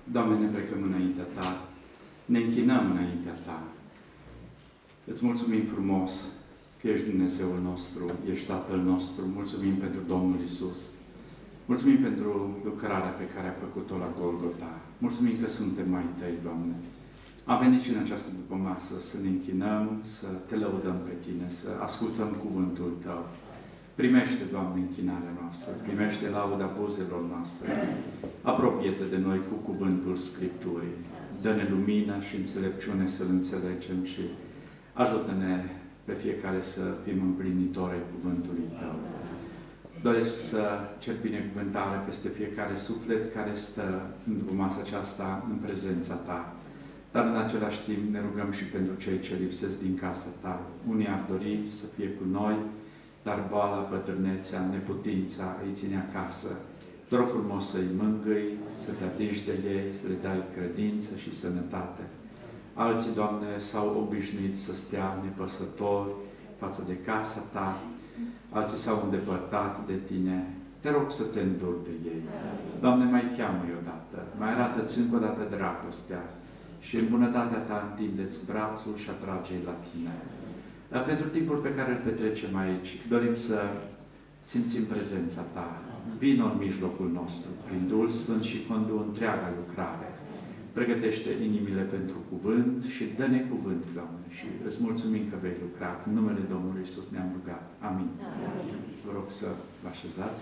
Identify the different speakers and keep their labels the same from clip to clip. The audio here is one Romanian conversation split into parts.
Speaker 1: Doamne, ne plecăm înaintea Ta, ne închinăm înaintea Ta. Îți mulțumim frumos că ești Dumnezeul nostru, ești Tatăl nostru. Mulțumim pentru Domnul Iisus. Mulțumim pentru lucrarea pe care a făcut-o la Golgota. Mulțumim că suntem mai Tăi, Doamne. Am venit și în această dupămasă să ne închinăm, să Te lăudăm pe Tine, să ascultăm cuvântul Tău. Primește, Doamne, închinarea noastră, primește lauda buzelor noastre. Apropie-te de noi cu cuvântul Scripturii. Dă-ne lumină și înțelepciune să-L înțelegem și ajută-ne pe fiecare să fim împlinitori ai cuvântului Tău. Doresc să cer binecuvântare peste fiecare suflet care stă în masa aceasta în prezența Ta. Dar în același timp ne rugăm și pentru cei ce lipsesc din casa Ta. Unii ar dori să fie cu noi, dar boala, bătrânețea, neputința îi ține acasă. Te rog frumos să-i mângâi, să te atingi de ei, să le dai credință și sănătate. Alții, Doamne, s-au obișnuit să stea nepăsători față de casa Ta. Alții s-au îndepărtat de Tine. Te rog să te înduri de ei. Doamne, mai cheamă-i odată, mai arată-ți încă o dată dragostea și în bunătatea Ta întindeți brațul și atrage-i la Tine. Dar pentru timpul pe care îl petrecem aici, dorim să simțim prezența Ta. Vino în mijlocul nostru, prin Duhul Sfânt și condu întreaga lucrare. Pregătește inimile pentru cuvânt și dă-ne cuvânt, Doamne. Și îți mulțumim că vei lucra. În numele Domnului Iisus ne-am rugat. Amin. Vă rog să vă așezați.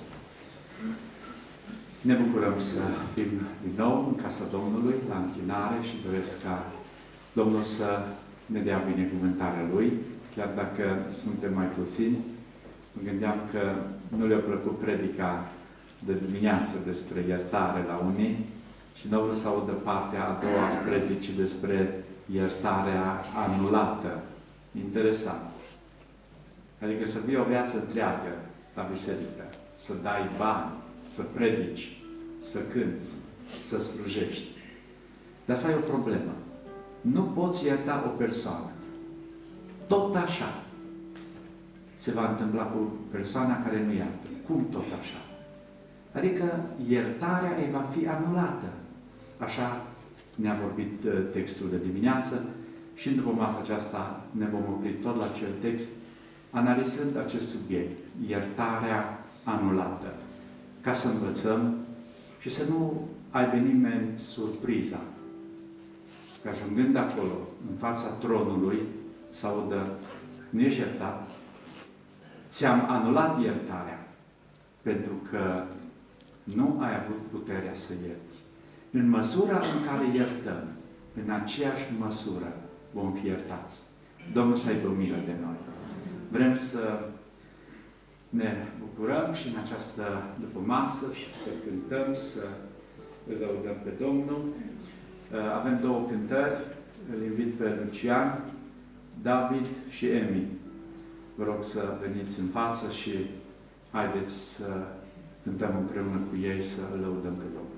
Speaker 1: Ne bucurăm să fim din nou în casa Domnului, la închinare și doresc ca Domnul să ne dea binecuvântarea Lui, chiar dacă suntem mai puțini. Mă gândeam că nu le-a plăcut predica de dimineață despre iertare la unii și nu vreau să audă partea a doua a predicii despre iertarea anulată. Interesant. Adică să fie o viață întreagă la biserică, să dai bani, să predici, să cânți, să slujești. Dar să ai o problemă. Nu poți ierta o persoană. Tot așa se va întâmpla cu persoana care nu iartă. Cum tot așa? Adică iertarea ei va fi anulată. Așa ne-a vorbit textul de dimineață și după masa aceasta ne vom opri tot la acel text, analizând acest subiect, iertarea anulată, ca să învățăm și să nu aibă nimeni surpriza că ajungând acolo, în fața tronului, să audă, nu ești iertat, ți-am anulat iertarea, pentru că nu ai avut puterea să ierți. În măsura în care iertăm, în aceeași măsură vom fi iertați. Domnul să aibă milă de noi. Vrem să ne bucurăm și în această dupămasă și să cântăm, să îl lăudăm pe Domnul. Avem două cântări. Îl invit pe Lucian, David și Emi. Vă rog să veniți în față și haideți să cântăm împreună cu ei, să îl lăudăm pe Domnul.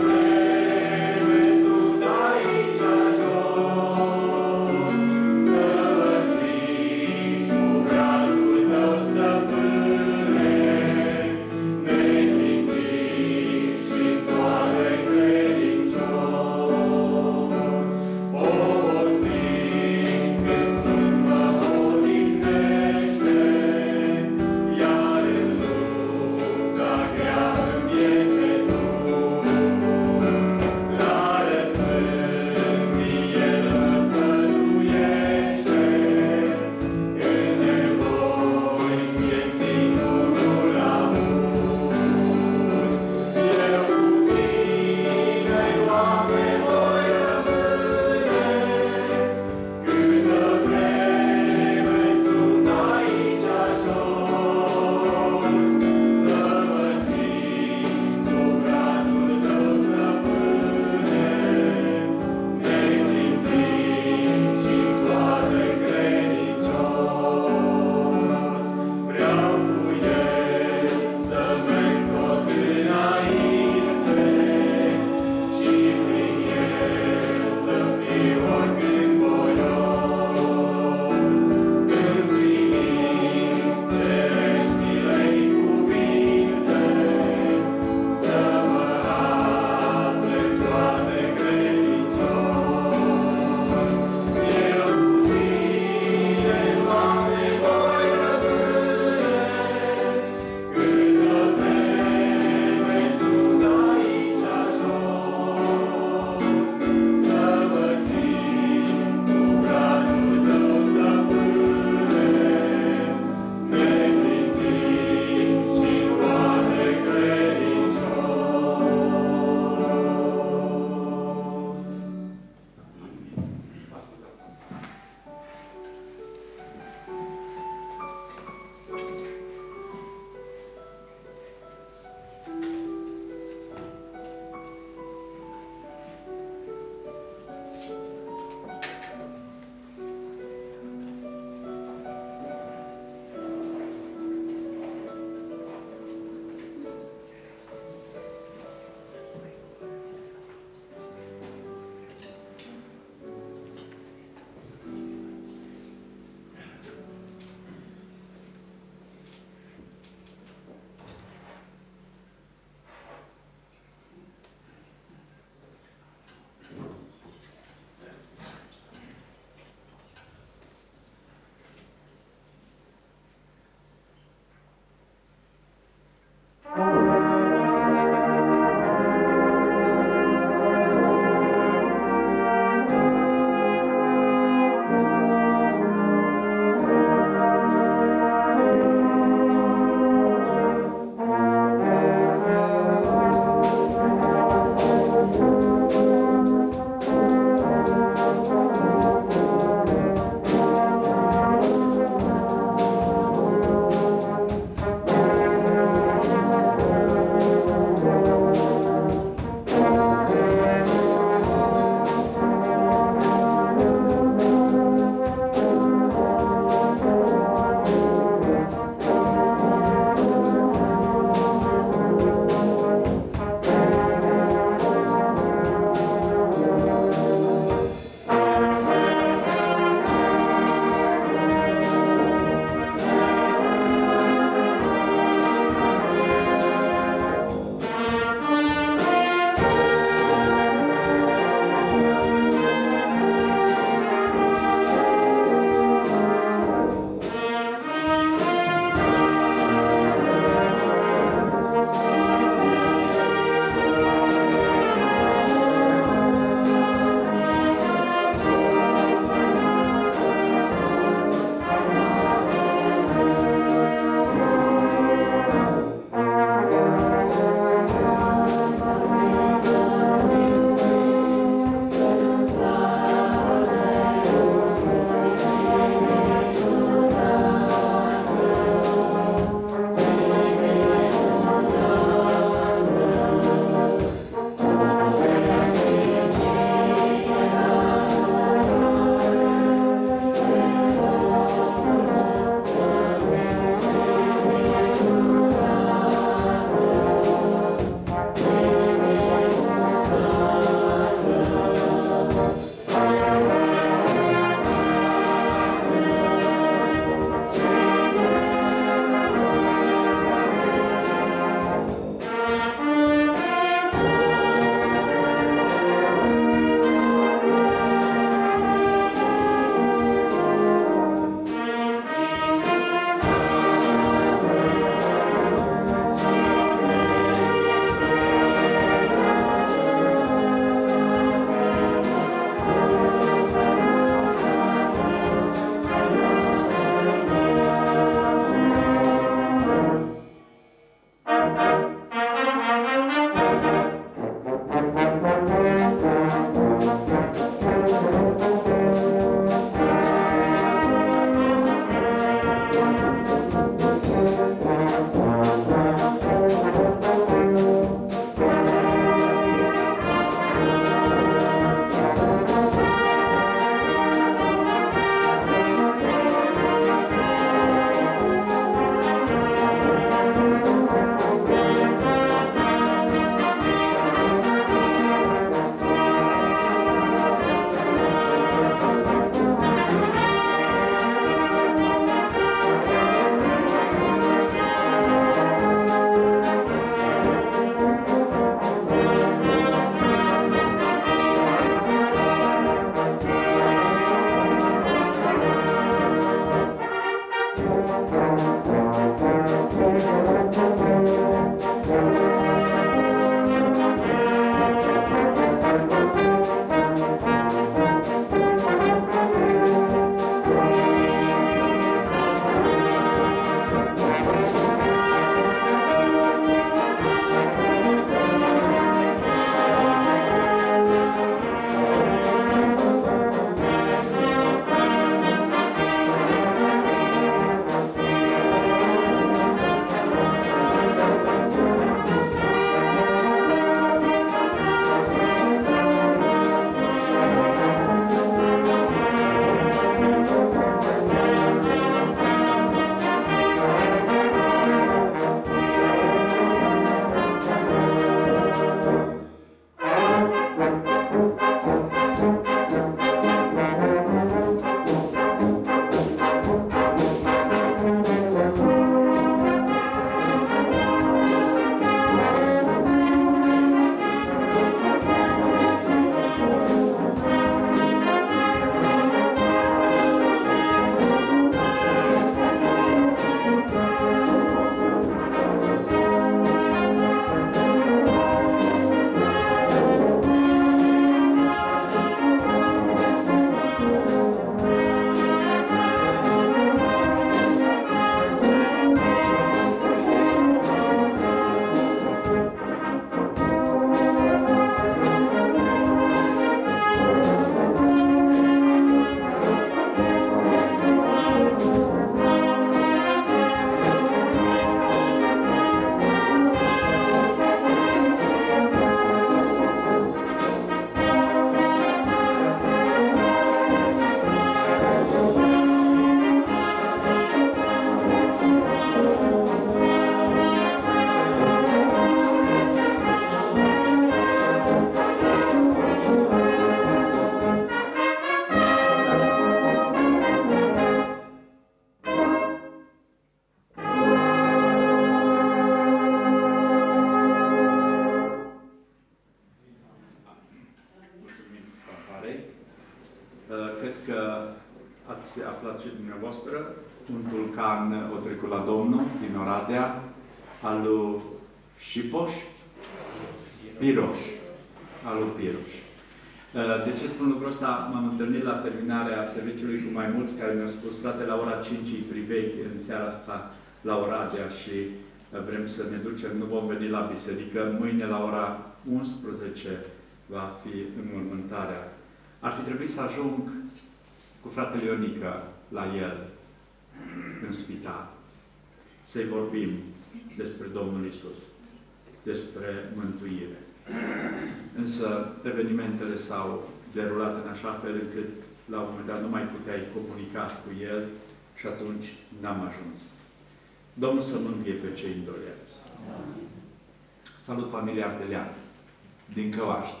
Speaker 1: aflat și dumneavoastră, un tulcan o trecut la Domnul din Oradea, al lui Șipoș, Piroș, al lui Piroș. De ce spun lucrul ăsta? M-am întâlnit la terminarea serviciului cu mai mulți care mi-au spus, frate, la ora 5 îi privei în seara asta la Oradea și vrem să ne ducem, nu vom veni la biserică, mâine la ora 11 va fi înmormântarea. Ar fi trebuit să ajung cu fratele Ionica la el, în spital, să-i vorbim despre Domnul Iisus, despre mântuire. Însă evenimentele s-au derulat în așa fel încât la un moment dat nu mai puteai comunica cu el și atunci n-am ajuns. Domnul să mângâie pe cei îndoleați. Salut familia Ardelean din Căuaști.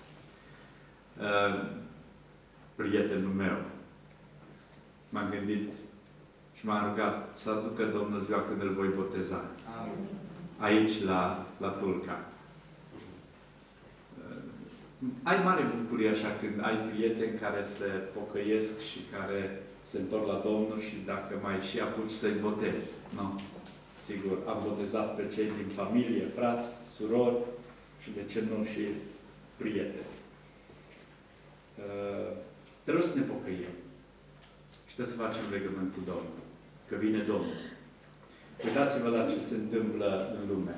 Speaker 1: Prietenul meu. M-am gândit și m-am rugat să aducă Domnul ziua când îl voi boteza. Aici, la Tulca. Ai mare bucurie așa când ai prieteni care se pocăiesc și care se întorc la Domnul și dacă mai și apuci să-i botezi. Nu? Sigur, am botezat pe cei din familie, frați, surori și de ce nu și prieteni. Trebuie să ne pocăim. Și trebuie să facem legământ cu Domnul. Că vine Domnul. Uitați-vă la ce se întâmplă în lume.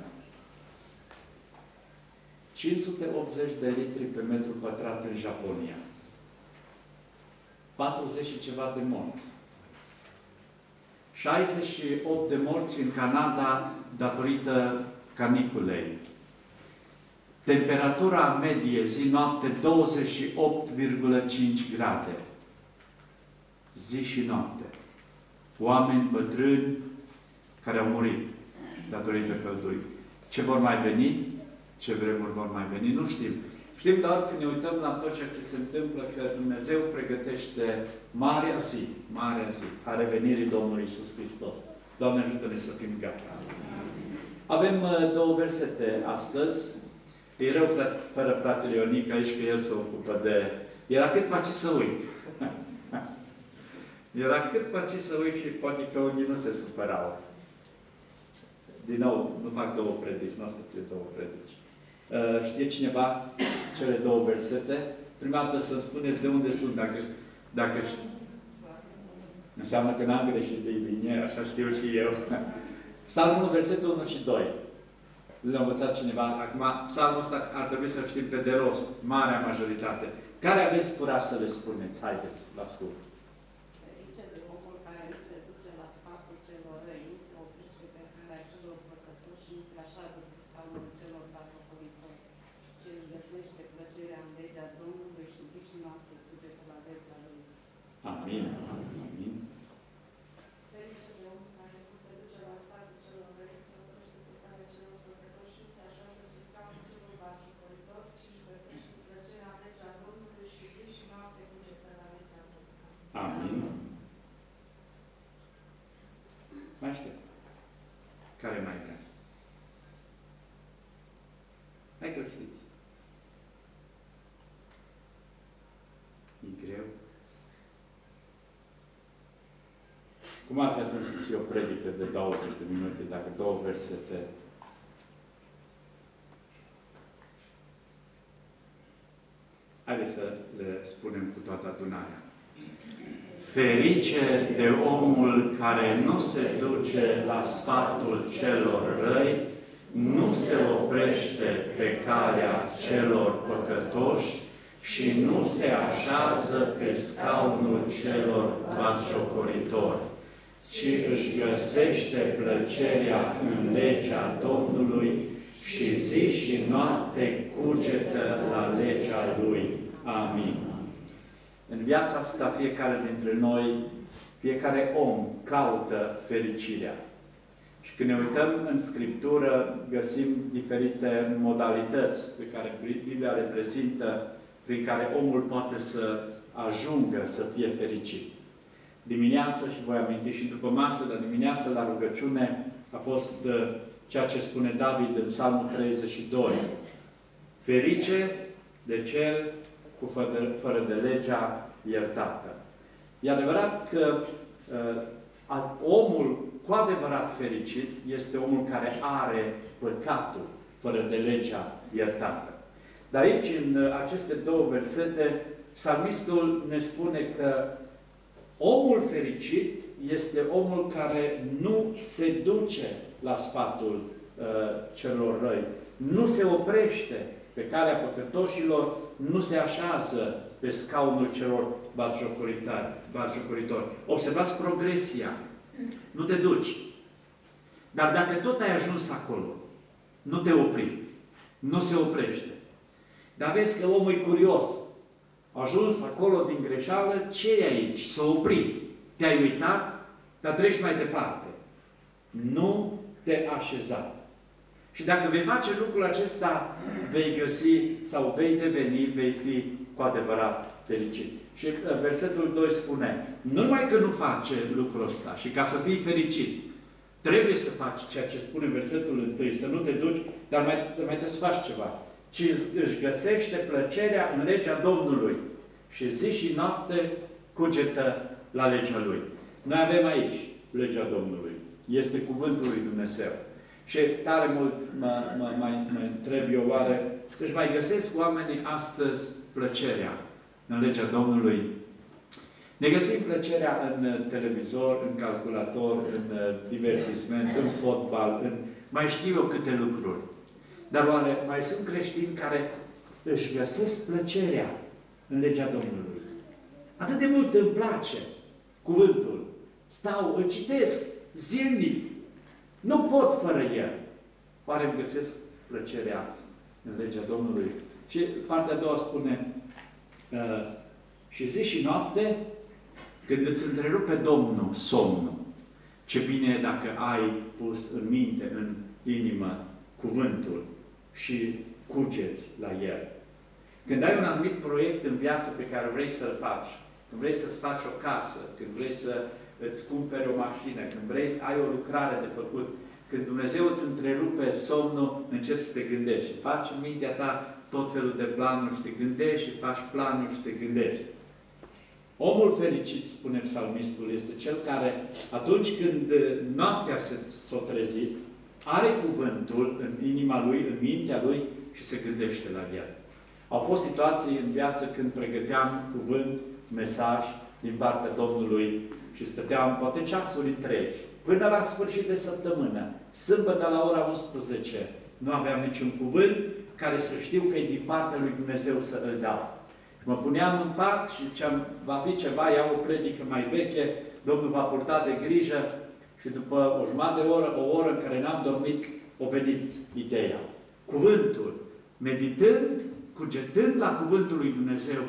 Speaker 1: 580 de litri pe metru pătrat în Japonia. 40 și ceva de morți. 68 de morți în Canada datorită caniculei. Temperatura medie zi-noapte 28,5 grade. Zi și noapte. Oameni bătrâni care au murit datorită căldurii. Ce vor mai veni? Ce vremuri vor mai veni? Nu știm. Știm doar când ne uităm la tot ceea ce se întâmplă, că Dumnezeu pregătește marea zi a revenirii Domnului Iisus Hristos. Doamne, ajută-ne să fim gata. Avem două versete astăzi. E rău fără fratele Ionic aici, că el se ocupă de... Era cât mai ce să uit. Era cât mai ce să uit și poate că unii nu se supărau. Din nou, nu fac două predici, nu o să fie două predici. Știe cineva cele două versete? Prima dată să-mi spuneți de unde sunt, dacă știu. Înseamnă că n-am greșit de bine, așa știu și eu. Psalmul 1, versetul 1 și 2. Le-a învățat cineva. Acum, psalmul ăsta ar trebui să știm pe de rost, marea majoritate. Care aveți curaj să le spuneți? Haideți, la scurt.
Speaker 2: Ferice de omul care nu se duce la sfatul celor răi, nu se oprește pe calea celor păcătoși și nu se așează pe scaunul celor batjocoritori, ci își găsește plăcerea în legea Domnului și zi și noapte cugetă la legea Lui.
Speaker 1: Amin. Amin.
Speaker 2: Ferice de omul care nu se duce la sfatul celor răi, nu se oprește pe calea celor păcătoși și nu se așează pe scaunul celor batjocoritori, ci își găsește plăcerea în legea Domnului și zi și noapte cugetă la legea Lui.
Speaker 1: Amin. Mai știu. Care mai vrea? Hai că știți. E greu. Cum ar fi atunci să ții o predică de 20 de minute, dacă două versete? Haideți să le spunem cu toată adunarea. Ferice de omul care nu se duce la sfatul celor răi, nu se oprește pe calea celor păcătoși și nu se așează pe scaunul celor batjocoritori, ci își găsește plăcerea în legea Domnului și zi și noapte cugetă la legea Lui. Amin. În viața asta, fiecare dintre noi, fiecare om caută fericirea. Și când ne uităm în Scriptură, găsim diferite modalități pe care Biblia le prezintă, prin care omul poate să ajungă să fie fericit. Dimineața, și voi aminti și după masă, dar dimineața la rugăciune a fost ceea ce spune David în Psalmul 32. Ferice de cel fără de legea iertată. E adevărat că omul cu adevărat fericit este omul care are păcatul fără de legea iertată. Dar aici, în aceste două versete, psalmistul ne spune că omul fericit este omul care nu se duce la sfatul celor răi, nu se oprește pe calea păcătoșilor, nu se așează pe scaunul celor batjocoritori. Observați progresia. Nu te duci. Dar dacă tot ai ajuns acolo, nu te opri. Nu se oprește. Dar vezi că omul e curios. A ajuns acolo din greșeală, ce e aici? S-a oprit. Te-ai uitat, dar treci mai departe. Nu te așeza. Și dacă vei face lucrul acesta, vei găsi sau vei deveni, vei fi cu adevărat fericit. Și versetul 2 spune, nu numai că nu face lucrul ăsta și ca să fii fericit, trebuie să faci ceea ce spune versetul 1, să nu te duci, dar mai trebuie să faci ceva. Ci își găsește plăcerea în legea Domnului și zi și noapte cugetă la legea Lui. Noi avem aici legea Domnului. Este cuvântul lui Dumnezeu. Și tare mult mă întreb eu oare, deci mai găsesc oamenii astăzi plăcerea în legea Domnului? Ne găsim plăcerea în televizor, în calculator, în divertisment, în fotbal, în mai știu eu câte lucruri. Dar oare mai sunt creștini care își găsesc plăcerea în legea Domnului? Atât de mult îmi place cuvântul. Stau, îl citesc zilnic. Nu pot fără el. Oare îmi găsesc plăcerea în legea Domnului? Și partea a doua spune, și zi și noapte, când îți întrerupe Domnul somnul, ce bine e dacă ai pus în minte, în inimă, cuvântul și cugeți la el. Când ai un anumit proiect în viață pe care vrei să-l faci, când vrei să-ți faci o casă, când vrei să îți cumperi o mașină, când vrei, ai o lucrare de făcut, când Dumnezeu îți întrerupe somnul, începi să te gândești. Faci în mintea ta tot felul de planuri și te gândești și faci planuri și te gândești. Omul fericit, spune psalmistul, este cel care, atunci când noaptea s-a trezit, are cuvântul în inima lui, în mintea lui și se gândește la el. Au fost situații în viață când pregăteam cuvânt, mesaj din partea Domnului și stăteam poate ceasuri întregi, până la sfârșit de săptămână, sâmbătă la ora 11, nu aveam niciun cuvânt care să știu că e din partea lui Dumnezeu să îl dau. Și mă puneam în pat și ziceam, va fi ceva, iau o predică mai veche, Domnul va purta de grijă și după o jumătate de oră, o oră în care n-am dormit, a venit ideea. Cuvântul, meditând, cugetând la cuvântul lui Dumnezeu,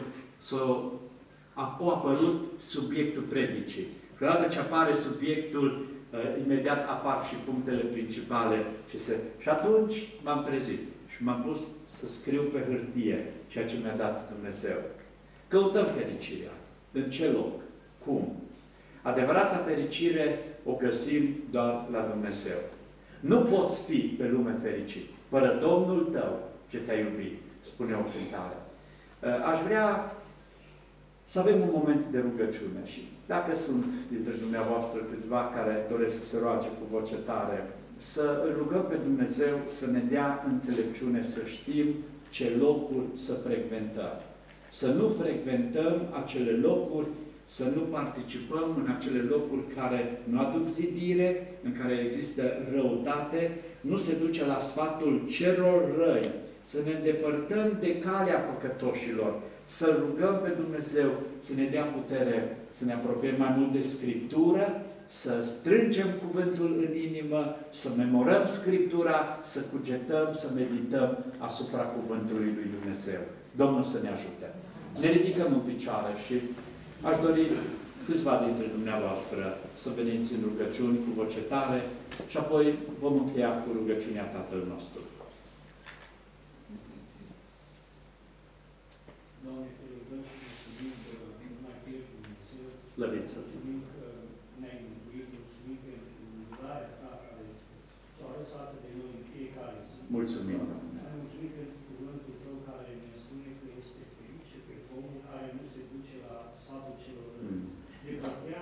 Speaker 1: a apărut subiectul predicii. Și odată ce apare subiectul, imediat apar și punctele principale. Și atunci m-am trezit și m-am pus să scriu pe hârtie ceea ce mi-a dat Dumnezeu. Căutăm fericirea. În ce loc? Cum? Adevărata fericire o găsim doar la Dumnezeu. Nu poți fi pe lume fericit fără Domnul tău ce te-a iubit, spune o cântare. Aș vrea să avem un moment de rugăciune și dacă sunt dintre dumneavoastră câțiva care doresc să se roage cu voce tare, să îl rugăm pe Dumnezeu să ne dea înțelepciune, să știm ce locuri să frecventăm. Să nu frecventăm acele locuri, să nu participăm în acele locuri care nu aduc zidire, în care există răutate, nu se duce la sfatul celor răi, să ne îndepărtăm de calea păcătoșilor, să rugăm pe Dumnezeu să ne dea putere, să ne apropiem mai mult de Scriptură, să strângem cuvântul în inimă, să memorăm Scriptura, să cugetăm, să medităm asupra cuvântului lui Dumnezeu. Domnul să ne ajute. Ne ridicăm în picioare și aș dori câțiva dintre dumneavoastră să veniți în rugăciuni cu voce tare și apoi vom încheia cu rugăciunea Tatăl nostru.
Speaker 3: Doamne, te rugăm și mulțumim că numai pe Dumnezeu.
Speaker 1: Slăvit să fii.
Speaker 3: Mulțumim că ne-ai mântuit, mulțumim pentru lucrarea ta care s-a ales față de noi în fiecare zi.
Speaker 1: Mulțumim.
Speaker 3: Mulțumim pentru cuvântul tău care ne spune că este ferice pe omul care nu se duce la sfatul celor răi.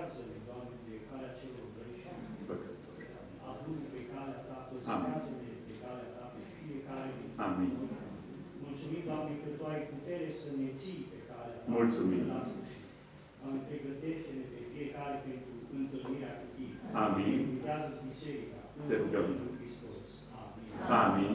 Speaker 3: păstrează-ne, Doamne, de calea celor răi și
Speaker 1: Păcătoși.
Speaker 3: adu-ne pe calea Ta, păstrează-ne pe calea Ta, pe fiecare dintre noi.
Speaker 1: Amin.
Speaker 3: Mulțumim, Doamne, că Tu ai putere să ne ții pe calea Ta.
Speaker 1: Mulțumim.
Speaker 3: La sfârșit. Doamne, pregătește-ne pe fiecare pentru întâlnirea cu Tine.
Speaker 1: Amin.
Speaker 3: Binecuvântează-ți biserica.
Speaker 1: Te rugăm.
Speaker 3: În Hristos. Amin.
Speaker 1: Amin.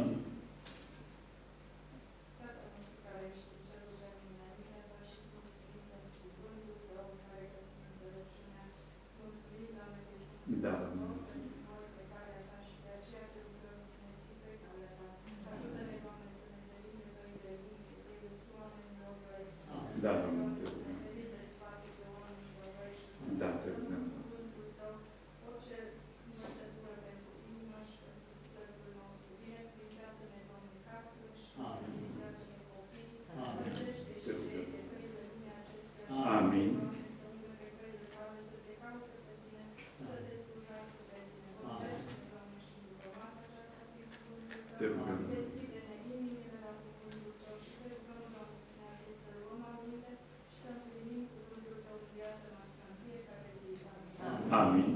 Speaker 2: Tatăl nostru care ești în cerul de înaintea Ta și îți mulțumim pentru cuvântul Tău care găsim înțelepciunea. Îți mulțumim, Doamne, că ești
Speaker 1: Da, Doamne, mulțumim.
Speaker 2: pe calea Ta și de aceea Te rugăm să ne ții pe calea Ta. Ajută-ne, Doamne, să ne ferim de căile bune, de căile cu oameni răi.
Speaker 1: Da, Doamne, te
Speaker 2: Să ne
Speaker 1: rugăm.
Speaker 2: ferim de sfatul de oameni răi și să
Speaker 1: Da,
Speaker 2: ne
Speaker 1: te rugăm.
Speaker 2: cuvântul Tău orice învățătură pentru inimă și pentru sufletul nostru. Binecuvintează-ne, Doamne, casele și
Speaker 3: Amin.
Speaker 2: binecuvintează-ne copiii.
Speaker 3: Amin.
Speaker 2: Păzește și
Speaker 1: Te rugăm.
Speaker 2: cei de căile lumii acestea.
Speaker 1: Amin.
Speaker 2: Doamne, să umble pe căile Tale, să Te caute pe Tine, să Te slujească pe Tine. Vorbește-ne, Doamne, și după masa aceasta prin cuvântul
Speaker 1: Te
Speaker 2: Tău.
Speaker 1: rugăm.
Speaker 2: Deschide-ne inimile la cuvântul Tău și Te rugăm, Doamne, să ne ajute să luăm aminte și să împlinim cuvântul Tău în viața noastră în fiecare zi. Amin.
Speaker 1: Amin.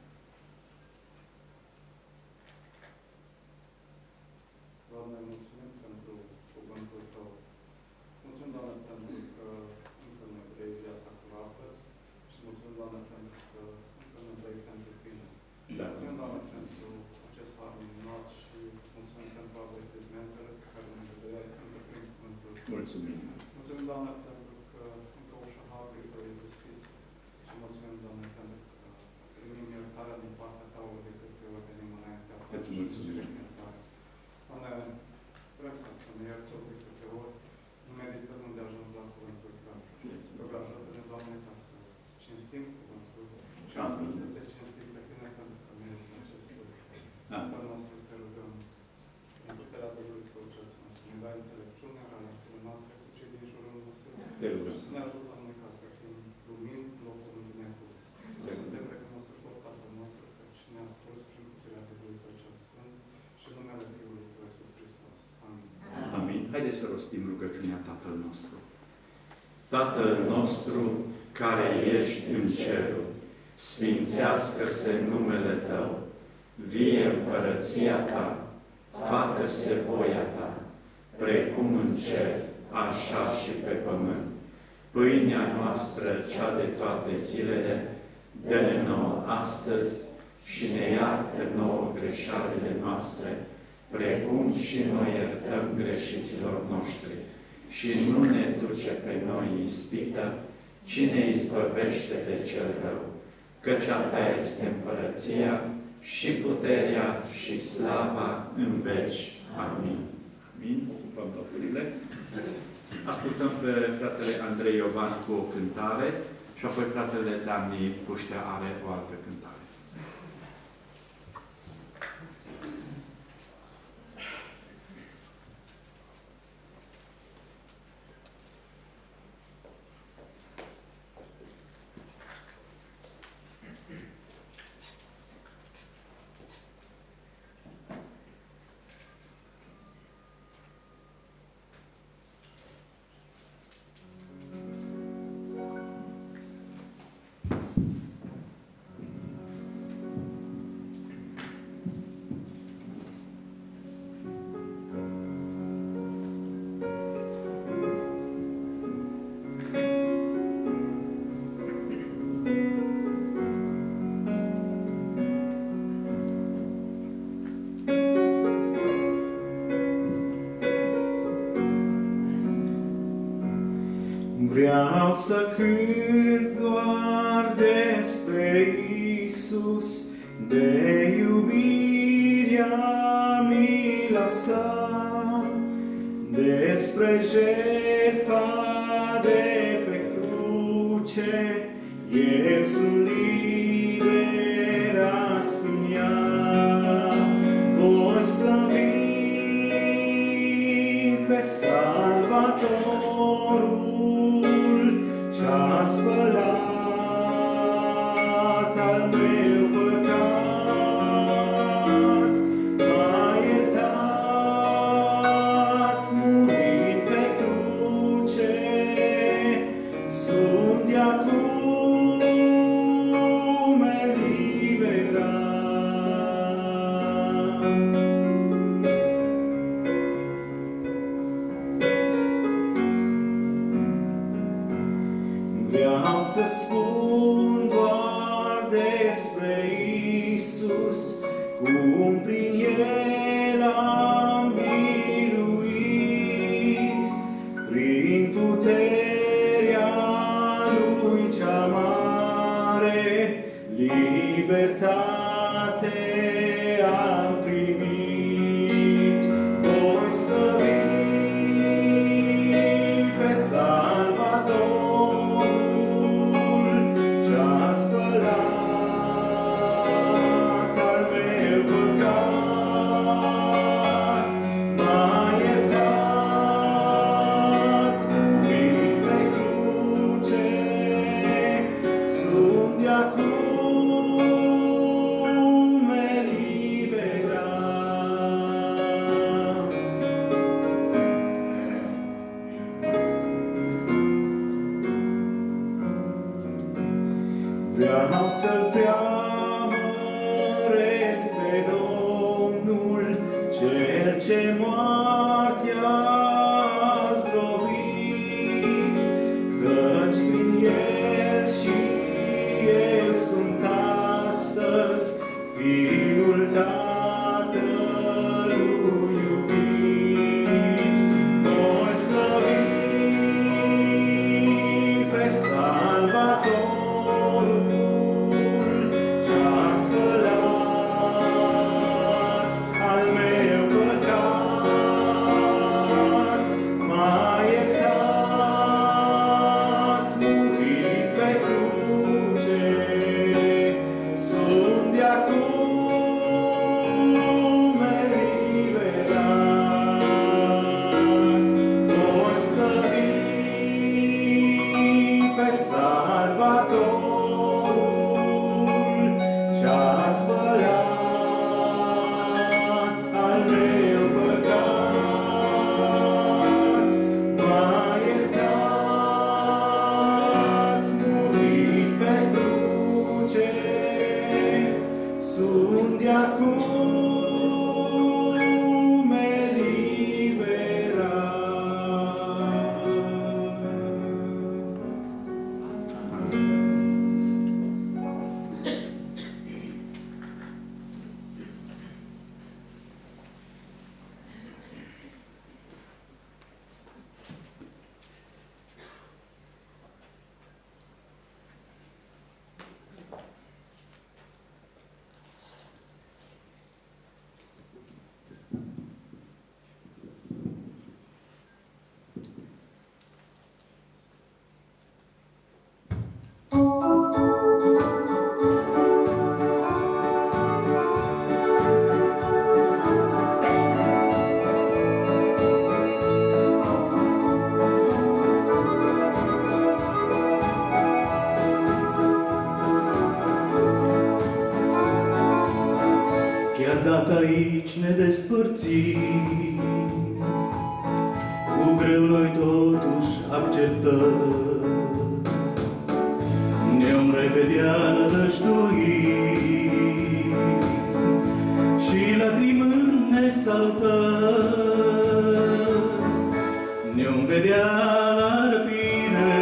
Speaker 4: Doamne, mulțumim pentru cuvântul Tău. Mulțumim, Doamne, pentru că încă ne vrei viața curată și mulțumim, Doamne, pentru că încă ne vrei pentru Tine.
Speaker 1: Da.
Speaker 4: Mulțumim, Doamne, pentru acest har minunat și mulțumim pentru avertismentele pe care ne vedeai încă prin cuvântul Tău.
Speaker 1: Mulțumim.
Speaker 4: Mulțumim, Doamne, pentru că încă ușa harului Tău este deschis și mulțumim, Doamne, pentru că primim iertarea din partea Ta ori de câte ori venim înaintea Ta.
Speaker 1: Îți mulțumim.
Speaker 4: Doamne, vrem să ne ierți ori de câte ori, nu medităm unde ajungi la cuvântul Tău. Rog, ajută-ne, Doamne, ca să cinstim cuvântul și astfel să Te cinstim pe Tine, pentru că meriți acest lucru. Tatăl nostru, Te rugăm, în puterea Duhului Tău cel Sfânt, să ne dai înțelepciune în relațiile noastre cu cei din jurul nostru.
Speaker 1: Te rugăm.
Speaker 4: Să ne ajutăm, Doamne, ca să fim lumini în locul întunecului. Să suntem recunoscători Tatăl nostru, căci ne asculți prin puterea Duhului Tău cel Sfânt și în numele Fiului Tău, Iisus Hristos. Amin.
Speaker 1: Amin. Haideți să rostim rugăciunea Tatăl nostru. Tatăl nostru, care ești în ceruri, sfințească-se numele Tău, vie împărăția Ta, facă-se voia Ta, precum în cer, așa și pe pământ. Pâinea noastră, cea de toate zilele, dă-ne nouă astăzi și ne iartă nouă greșalile noastre, precum și noi iertăm greșiților noștri. Și nu ne duce pe noi în ispită, ci ne izbăvește de cel rău. Căci a Ta este împărăția și puterea și slava în veci. Amin. Amin. Ocupăm locurile. Ascultăm pe fratele Andrei Iovan cu o cântare și apoi fratele Dani Puștea are o altă cântare.
Speaker 5: Vreau să cânt doar despre Iisus, de iubirea mila sa, despre jertfa de pe cruce, eu sunt liber azi prin ea. Voi slăvi pe Salvatorul, ce-a spălat al meu păcat, m-a iertat murind pe cruce. Sunt de acum Vreau să spun doar despre Iisus, cum prin El am biruit, prin puterea Lui cea mare, libertate am primit. Voi slăvi pe Salvatorul ce-a spălat al meu păcat, m-a iertat, murind pe cruce, sunt de acum eliberat. Vreau să-L preamăresc pe Domnul, Cel ce moartea a zdrobit, căci prin El și eu sunt astăzi Fiul Tatălui iubit. Voi slăvi pe Salvatorul ce-a spălat al meu păcat, m-a iertat, murind pe cruce, sunt de acum eliberat. Voi slăvi pe Salvatorul ce-a spălat al meu păcat, m-a iertat, murind pe cruce, sunt de acum eliberat.
Speaker 6: Chiar dacă aici ne despărțim, cu greu noi totuși acceptăm, ne-om revedea nădăjduit și lacrimând ne salutăm. Ne-om vedea la răpire,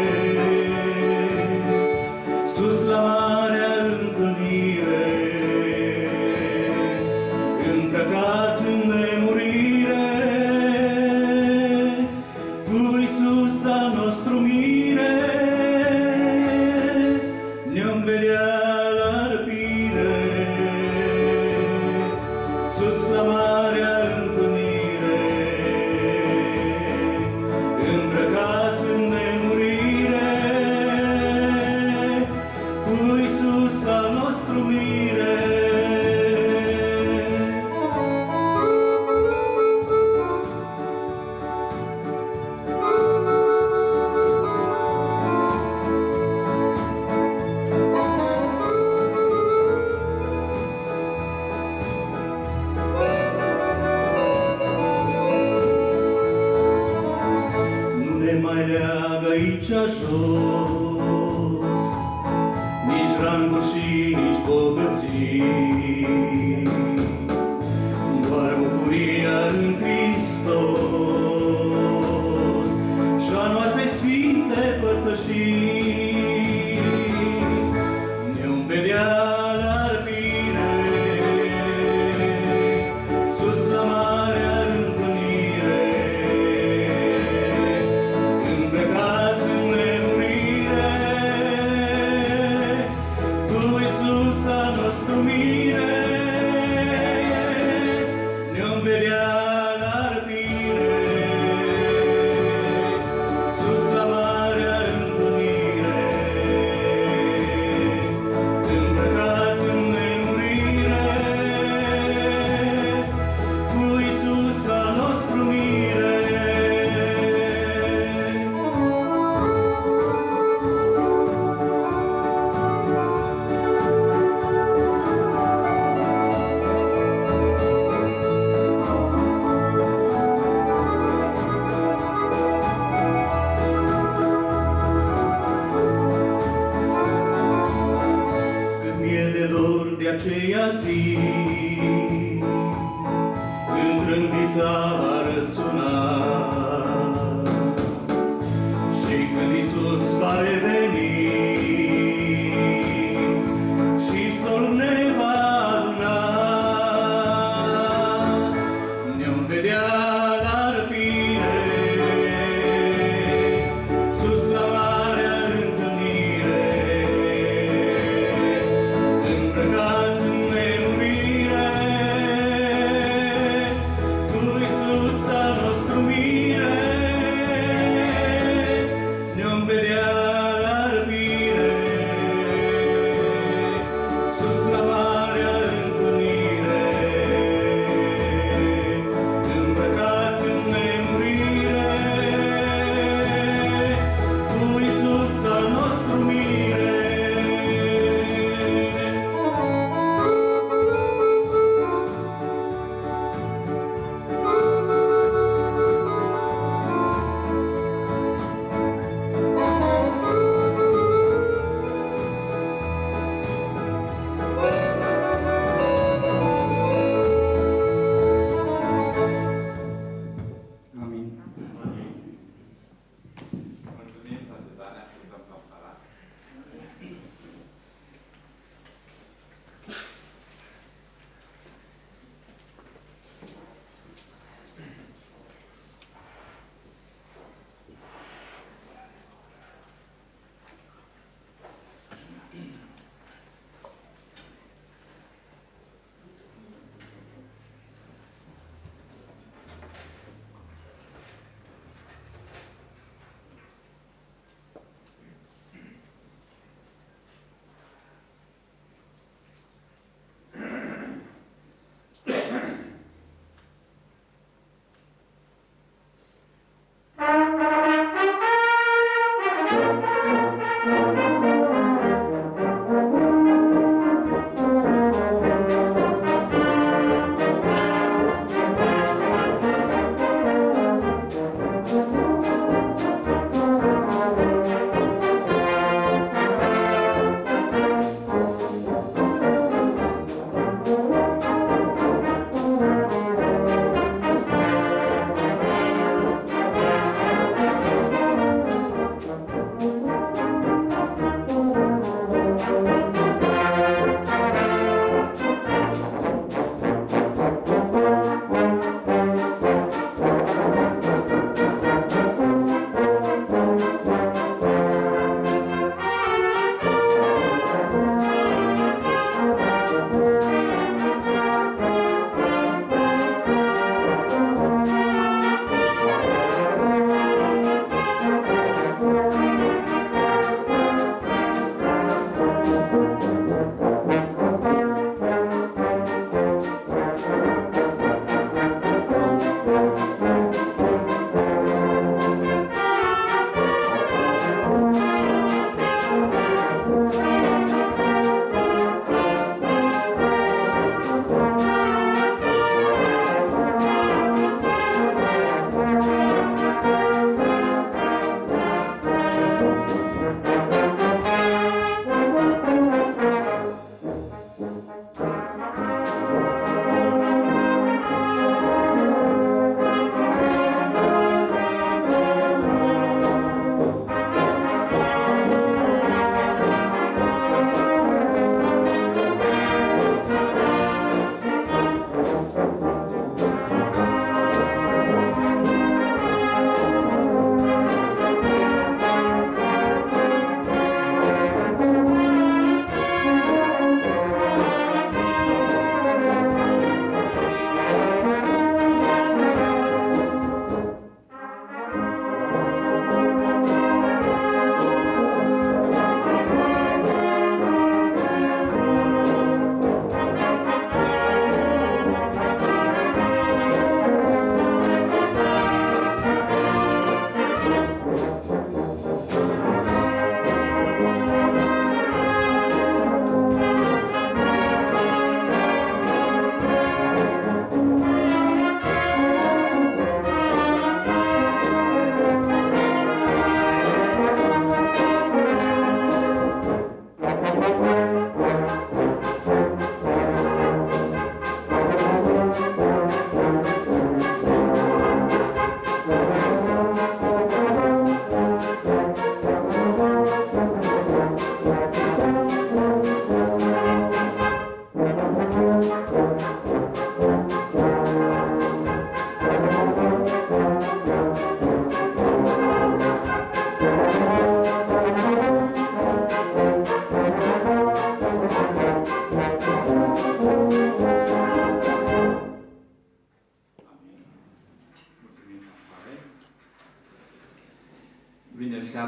Speaker 6: sus la marea întâlnire, îmbrăcați în nemurire, cu Iisus al nostru mire. Ne-om vedea la răpire, sus la marea întâlnire, îmbrăcați în nemurire, cu Iisus al nostru mire. mai leagă aici jos, nici ranguri și nici bogății, doar bucuria în Hristos și a noastre sfinte părtășii. zi, când trâmbița va răsuna și când Iisus va reveni și stolul ne va aduna, ne-om vedea la răpire, sus la marea întâlnire, îmbrăcați în nemurire, cu Iisus al nostru mire, ne-om vedea la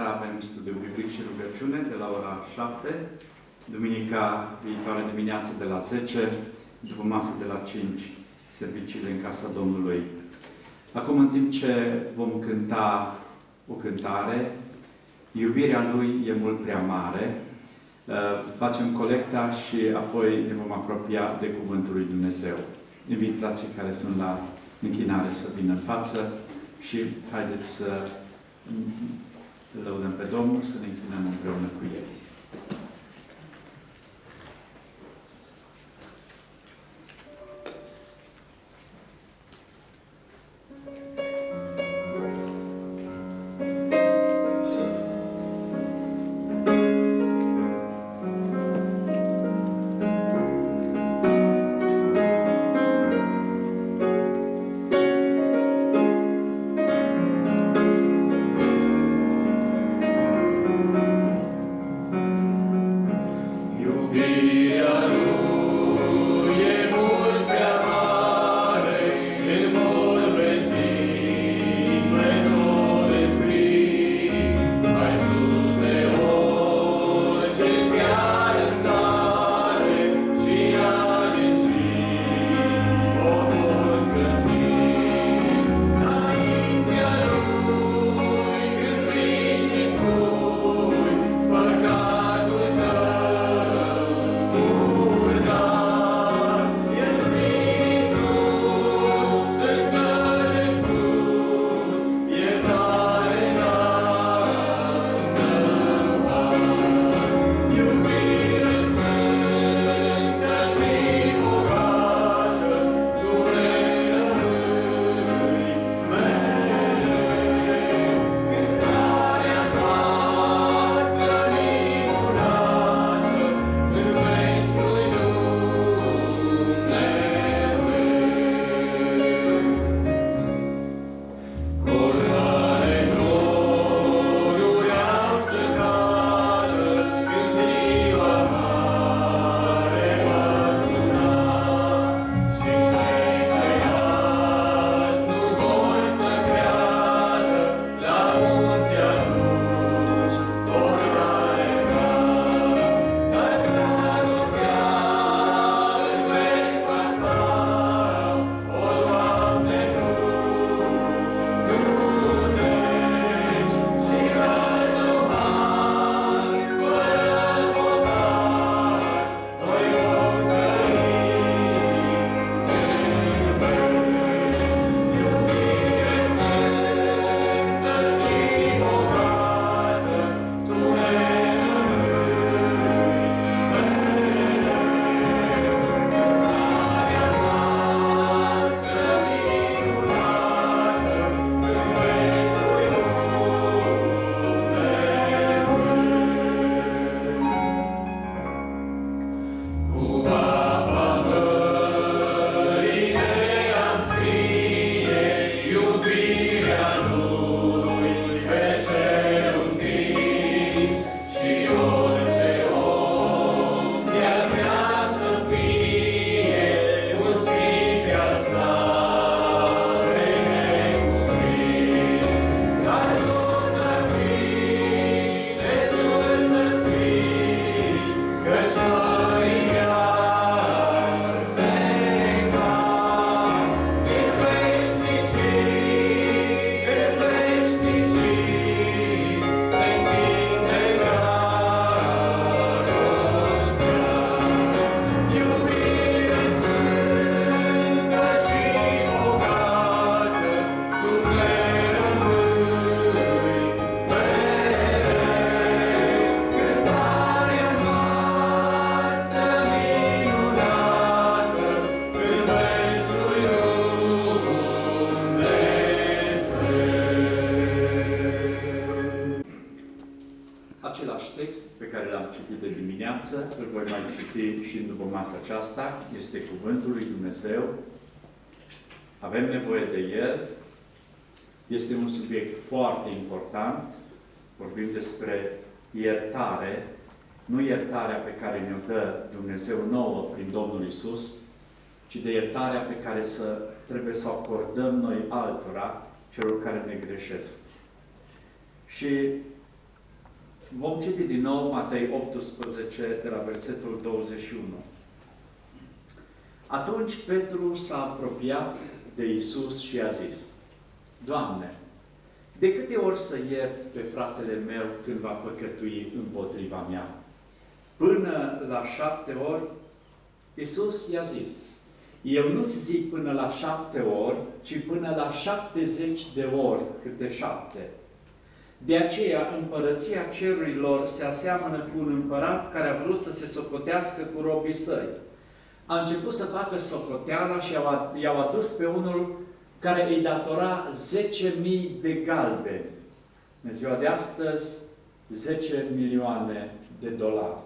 Speaker 1: seara avem studiu biblic și rugăciune de la ora 7, duminica viitoare dimineață de la 10, după masă de la 5, serviciile în Casa Domnului. Acum, în timp ce vom cânta o cântare, iubirea Lui e mult prea mare, facem colecta și apoi ne vom apropia de Cuvântul lui Dumnezeu. Invit frații care sunt la închinare să vină în față și haideți să lăudăm pe Domnul, să ne închinăm împreună cu El. Îl voi mai citi și după masa aceasta. Este Cuvântul lui Dumnezeu. Avem nevoie de El. Este un subiect foarte important. Vorbim despre iertare. Nu iertarea pe care ne-o dă Dumnezeu nouă prin Domnul Iisus, ci de iertarea pe care trebuie să o acordăm noi altora, celor care ne greșesc. Și
Speaker 7: Vom citi din nou Matei 18, de la versetul 21. Atunci Petru s-a apropiat de Iisus și a zis: Doamne, de câte ori să iert pe fratele meu când va păcătui împotriva mea? Până la 7 ori? Iisus i-a zis: Eu nu-ți zic până la 7 ori, ci până la 70 de ori câte 7. De aceea, împărăția cerurilor se aseamănă cu un împărat care a vrut să se socotească cu robii săi. A început să facă socoteala și i-au adus pe unul care îi datora 10.000 de galbeni. În ziua de astăzi, 10 milioane de dolari.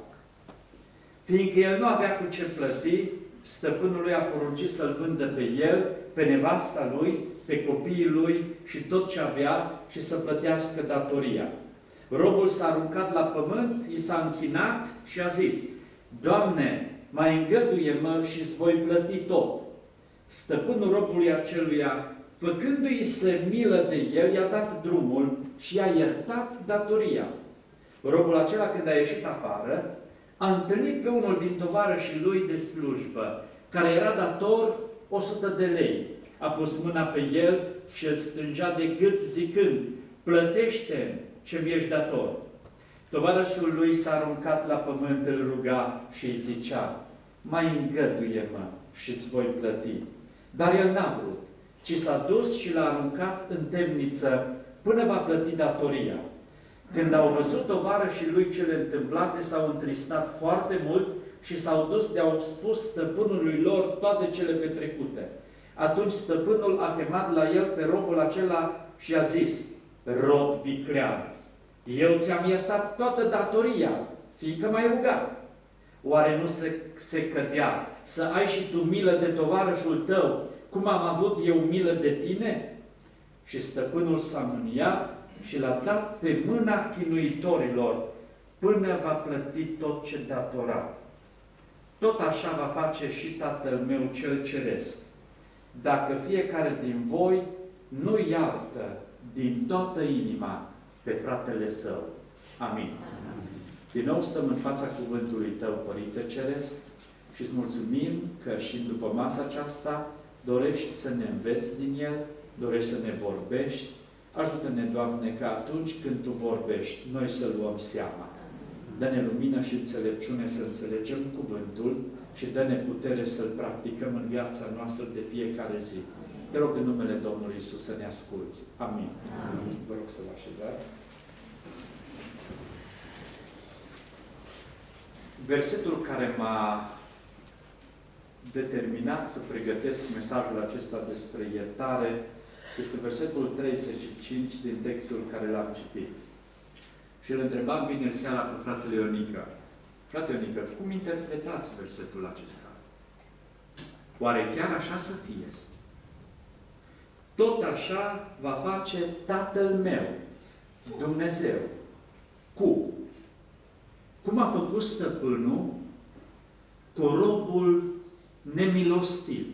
Speaker 7: Fiindcă el nu avea cu ce plăti, stăpânul lui a poruncit să-l vândă pe el, pe nevasta lui, pe copiii lui și tot ce avea și să plătească datoria. Robul s-a aruncat la pământ, i s-a închinat și a zis: Doamne, mai îngăduie-mă și îți voi plăti tot. Stăpânul robului aceluia, făcându-i să milă de el, i-a dat drumul și i-a iertat datoria. Robul acela, când a ieșit afară, a întâlnit pe unul din tovarășii lui de slujbă, care era dator 100 de lei. A pus mâna pe el și îl strângea de gât zicând: Plătește-mi ce mi-ești dator. Tovarășul lui s-a aruncat la pământ, îl ruga și îi zicea: Mai îngăduie-mă și îți voi plăti. Dar el n-a vrut, ci s-a dus și l-a aruncat în temniță până va plăti datoria. Când au văzut tovarășii lui cele întâmplate, s-au întristat foarte mult și s-au dus de-au spus stăpânului lor toate cele petrecute. Atunci stăpânul a chemat la el pe robul acela și a zis: Rob viclean, eu ți-am iertat toată datoria, fiindcă m-ai rugat. Oare nu se cădea să ai și tu milă de tovarășul tău, cum am avut eu milă de tine? Și stăpânul s-a mâniat și l-a dat pe mâna chinuitorilor, până va plăti tot ce datora. Tot așa va face și Tatăl meu cel ceresc, dacă fiecare din voi nu iartă din toată inima pe fratele său. Amin. Din nou stăm în fața cuvântului Tău, Părinte Ceresc, și îți mulțumim că și după masa aceasta dorești să ne înveți din el, dorești să ne vorbești. Ajută-ne, Doamne, că atunci când Tu vorbești, noi să luăm seama. Dă-ne lumină și înțelepciune să înțelegem cuvântul și dă-ne putere să-l practicăm în viața noastră de fiecare zi. Te rog în numele Domnului Iisus să ne asculți. Amin. Amin. Vă rog să vă așezați. Versetul care m-a determinat să pregătesc mesajul acesta despre iertare este versetul 35 din textul care l-am citit. Și îl întrebam vineri seara pe fratele Ionică: Frate Ionică, cum interpretați versetul acesta? Oare chiar așa să fie? Tot așa va face Tatăl meu, Dumnezeu. Cum a făcut stăpânul cu robul nemilostiv.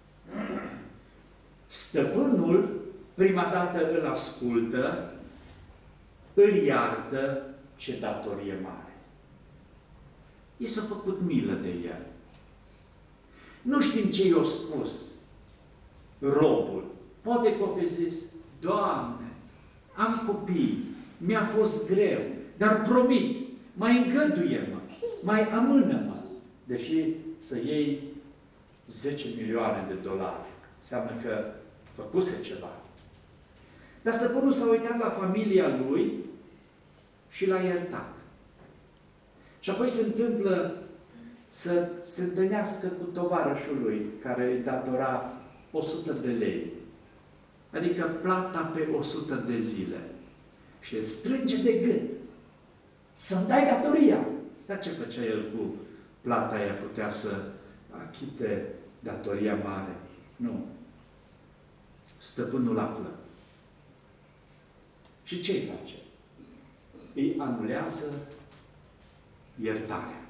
Speaker 7: Stăpânul prima dată îl ascultă, îl iartă, ce datorie mare. I s-a făcut milă de el. Nu știm ce i-a spus robul. Poate că o fi zis: Doamne, am copii, mi-a fost greu, dar promit, mai îngăduie-mă, mai amână-mă. Deși să iei 10 milioane de dolari, înseamnă că făcuse ceva. Dar stăpânul s-a uitat la familia lui și l-a iertat. Și apoi se întâmplă să se întâlnească cu tovarășul lui, care îi datora 100 de lei. Adică plata pe 100 de zile. Și îl strânge de gât. Să-mi dai datoria. Dar ce făcea el cu plata aia? Putea să achite datoria mare? Nu. Stăpânul află. Și ce îi face? Îi anulează iertarea.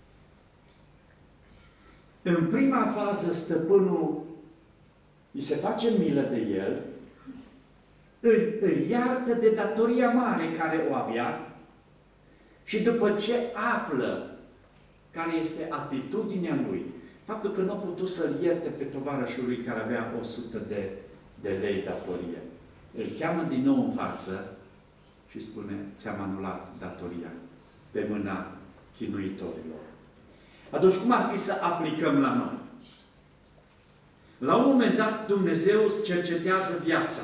Speaker 7: În prima fază, stăpânul îi se face milă de el, îl iartă de datoria mare care o avea Și după ce află care este atitudinea lui, faptul că nu a putut să-l ierte pe tovarășul lui care avea 100 de lei datorie, îl cheamă din nou în față și spune, ți-am anulat datoria pe mâna chinuitorilor. Atunci, cum ar fi să aplicăm la noi? La un moment dat, Dumnezeu îți cercetează viața.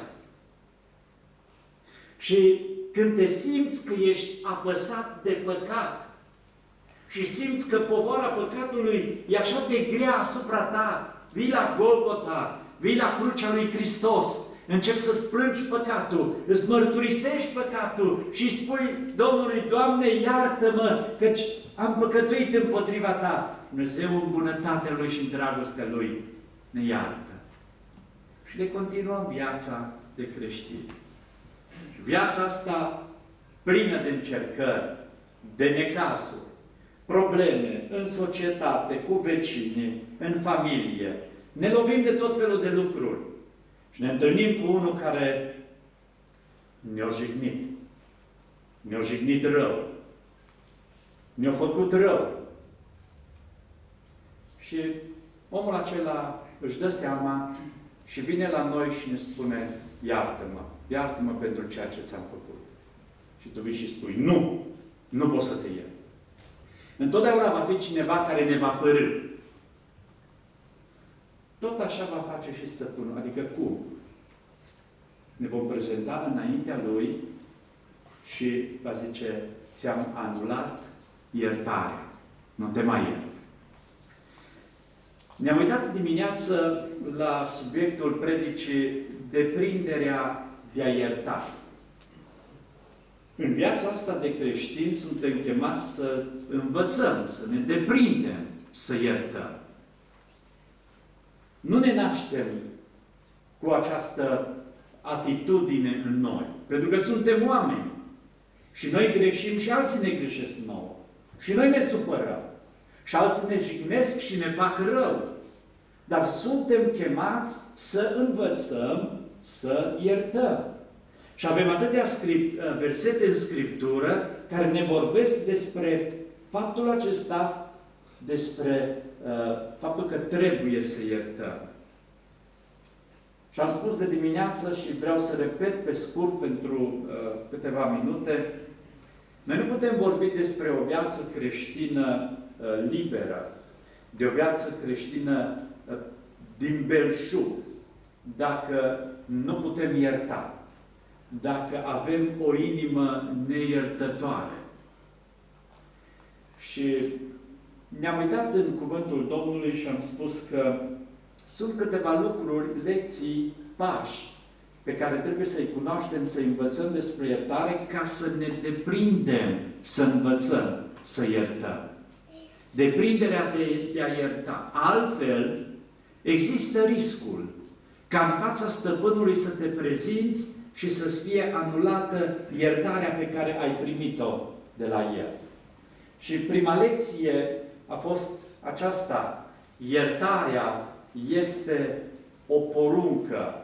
Speaker 7: Și când te simți că ești apăsat de păcat și simți că povara păcatului e așa de grea asupra ta, vii la Golgota, vii la crucea lui Hristos, începi să-ți plângi păcatul, îți mărturisești păcatul și spui Domnului, Doamne, iartă-mă, căci am păcătuit împotriva Ta. Dumnezeu în bunătatea Lui și în dragostea Lui ne iartă. Și ne continuăm viața de creștini. Viața asta plină de încercări, de necazuri, probleme în societate, cu vecinii, în familie. Ne lovim de tot felul de lucruri. Și ne întâlnim cu unul care ne-a jignit. Ne-a jignit rău. Ne-a făcut rău. Și omul acela își dă seama și vine la noi și ne spune, iartă-mă, iartă-mă pentru ceea ce ți-am făcut. Și tu vii și spui, nu, nu pot să te iert. Întotdeauna va fi cineva care ne va părâ. Tot așa va face și stăpânul. Adică cum? Ne vom prezenta înaintea Lui și va zice, ți-am anulat iertarea. Nu te mai iert. Ne-am uitat dimineață la subiectul predicii, deprinderea de a ierta. În viața asta de creștini suntem chemați să învățăm, să ne deprindem, să iertăm. Nu ne naștem cu această atitudine în noi. Pentru că suntem oameni. Și noi greșim și alții ne greșesc nouă. Și noi ne supărăm. Și alții ne jignesc și ne fac rău. Dar suntem chemați să învățăm, să iertăm. Și avem atâtea versete în Scriptură care ne vorbesc despre faptul acesta, despre faptul că trebuie să iertăm. Și am spus de dimineață și vreau să repet pe scurt pentru câteva minute, noi nu putem vorbi despre o viață creștină liberă, de o viață creștină din belșug, dacă nu putem ierta, dacă avem o inimă neiertătoare. Și ne-am uitat în Cuvântul Domnului și am spus că sunt câteva lucruri, lecții, pași, pe care trebuie să-i cunoaștem, să învățăm despre iertare, ca să ne deprindem, să învățăm, să iertăm. Deprinderea de a ierta. Altfel, există riscul ca în fața stăpânului să te prezinți și să-ți fie anulată iertarea pe care ai primit-o de la el. Și prima lecție a fost aceasta. Iertarea este o poruncă.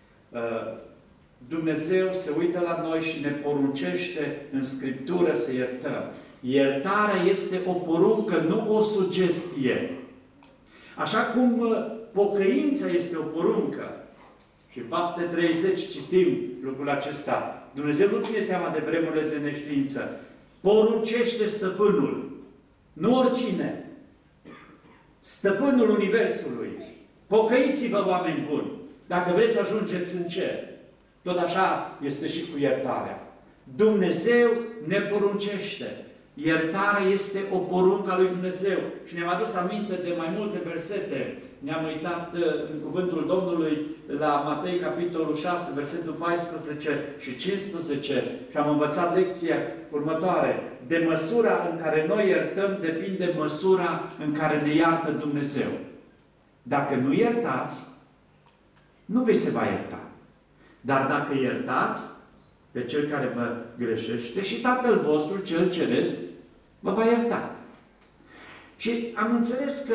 Speaker 7: Dumnezeu se uită la noi și ne poruncește în Scriptură să iertăm. Iertarea este o poruncă, nu o sugestie. Așa cum pocăința este o poruncă. Și în Fapte 30 citim lucrul acesta. Dumnezeu nu ține seama de vremurile de neștiință. Poruncește stăpânul. Nu oricine. Stăpânul Universului. Pocăiți-vă, oameni buni, dacă vreți să ajungeți în cer. Tot așa este și cu iertarea. Dumnezeu ne poruncește. Iertarea este o poruncă a lui Dumnezeu. Și ne-am adus aminte de mai multe versete. Ne-am uitat în Cuvântul Domnului la Matei, capitolul 6, versetul 14 și 15 și am învățat lecția următoare. De măsura în care noi iertăm, depinde măsura în care ne iartă Dumnezeu. Dacă nu iertați, nu vi se va ierta. Dar dacă iertați pe cel care vă greșește, și Tatăl vostru, cel ceresc, vă va ierta. Și am înțeles că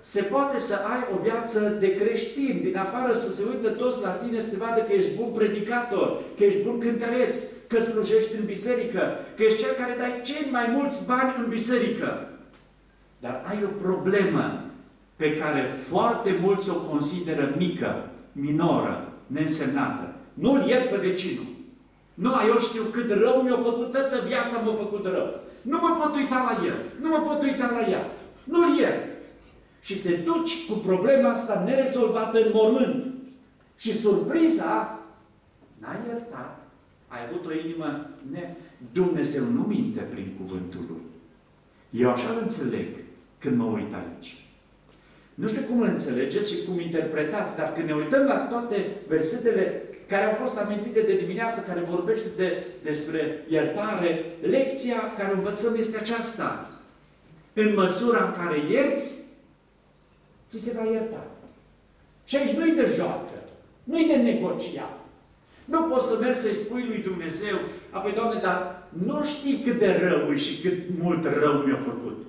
Speaker 7: se poate să ai o viață de creștin, din afară să se uită toți la tine, să te vadă că ești bun predicator, că ești bun cântăreț, că slujești în biserică, că ești cel care dai cei mai mulți bani în biserică. Dar ai o problemă pe care foarte mulți o consideră mică, minoră, neînsemnată. Nu-l iert pe vecinul. Nu, eu știu cât rău mi-a făcut, toată viața m-a făcut rău. Nu mă pot uita la el, nu mă pot uita la ea. Nu-l iert. Și te duci cu problema asta nerezolvată în mormânt. Și surpriza, n-ai iertat, ai avut o inimă Dumnezeu nu minte prin cuvântul Lui. Eu așa îl înțeleg când mă uit aici. Nu știu cum îl înțelegeți și cum interpretați, dar când ne uităm la toate versetele care au fost amintite de dimineață, care vorbește despre iertare, lecția care o învățăm este aceasta. În măsura în care ierți, ți se va ierta. Și aici nu-i de joacă, nu-i de negociat. Nu poți să mergi să-i spui lui Dumnezeu, apoi, Doamne, dar nu știi cât de rău e și cât mult rău mi-a făcut.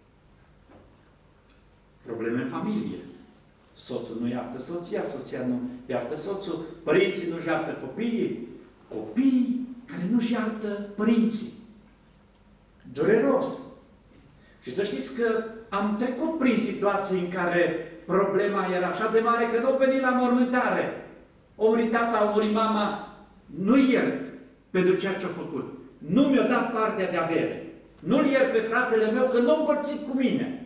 Speaker 7: Probleme în familie. Soțul nu iartă soția, soția nu iartă soțul, părinții nu-și iartă copiii, copiii care nu-și iartă părinții. Dureros. Și să știți că am trecut prin situații în care problema era așa de mare că nu veni la mormântare. O muri tata, o muri mama, nu iert pentru ceea ce a făcut. Nu mi-a dat partea de avere. Nu-l iert pe fratele meu că nu a împărțit cu mine.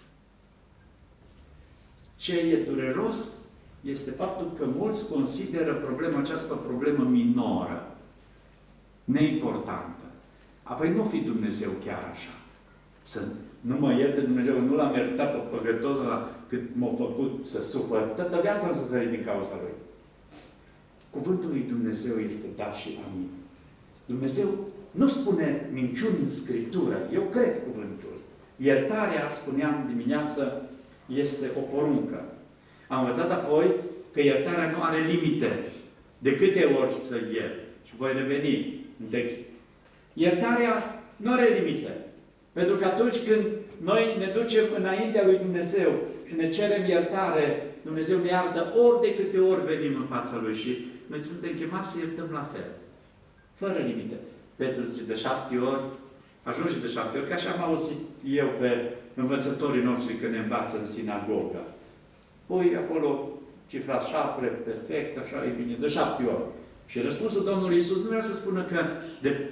Speaker 7: Ce e dureros este faptul că mulți consideră problema aceasta o problemă minoră, neimportantă. Apoi nu fi Dumnezeu chiar așa. Nu mă ierte Dumnezeu, nu l-am iertat pe păcătos cât m-a făcut să sufăr. Toată viața am suferit din cauza Lui. Cuvântul lui Dumnezeu este da și amin. Dumnezeu nu spune minciuni în Scriptură. Eu cred cuvântul. Iertarea, spuneam dimineață, este o poruncă. Am învățat apoi că iertarea nu are limite. De câte ori să iert? Și voi reveni în text. Iertarea nu are limite. Pentru că atunci când noi ne ducem înaintea lui Dumnezeu și ne cerem iertare, Dumnezeu ne iartă ori de câte ori venim în fața Lui și noi suntem chemați să iertăm la fel. Fără limite. Petru zice de 7 ori, ajunge de 7 ori, că așa am auzit eu pe învățătorii noștri când ne învață în sinagogă. Păi acolo cifra 7, perfect, așa e bine, de 7 ori. Și răspunsul Domnului Iisus nu vrea să spună că de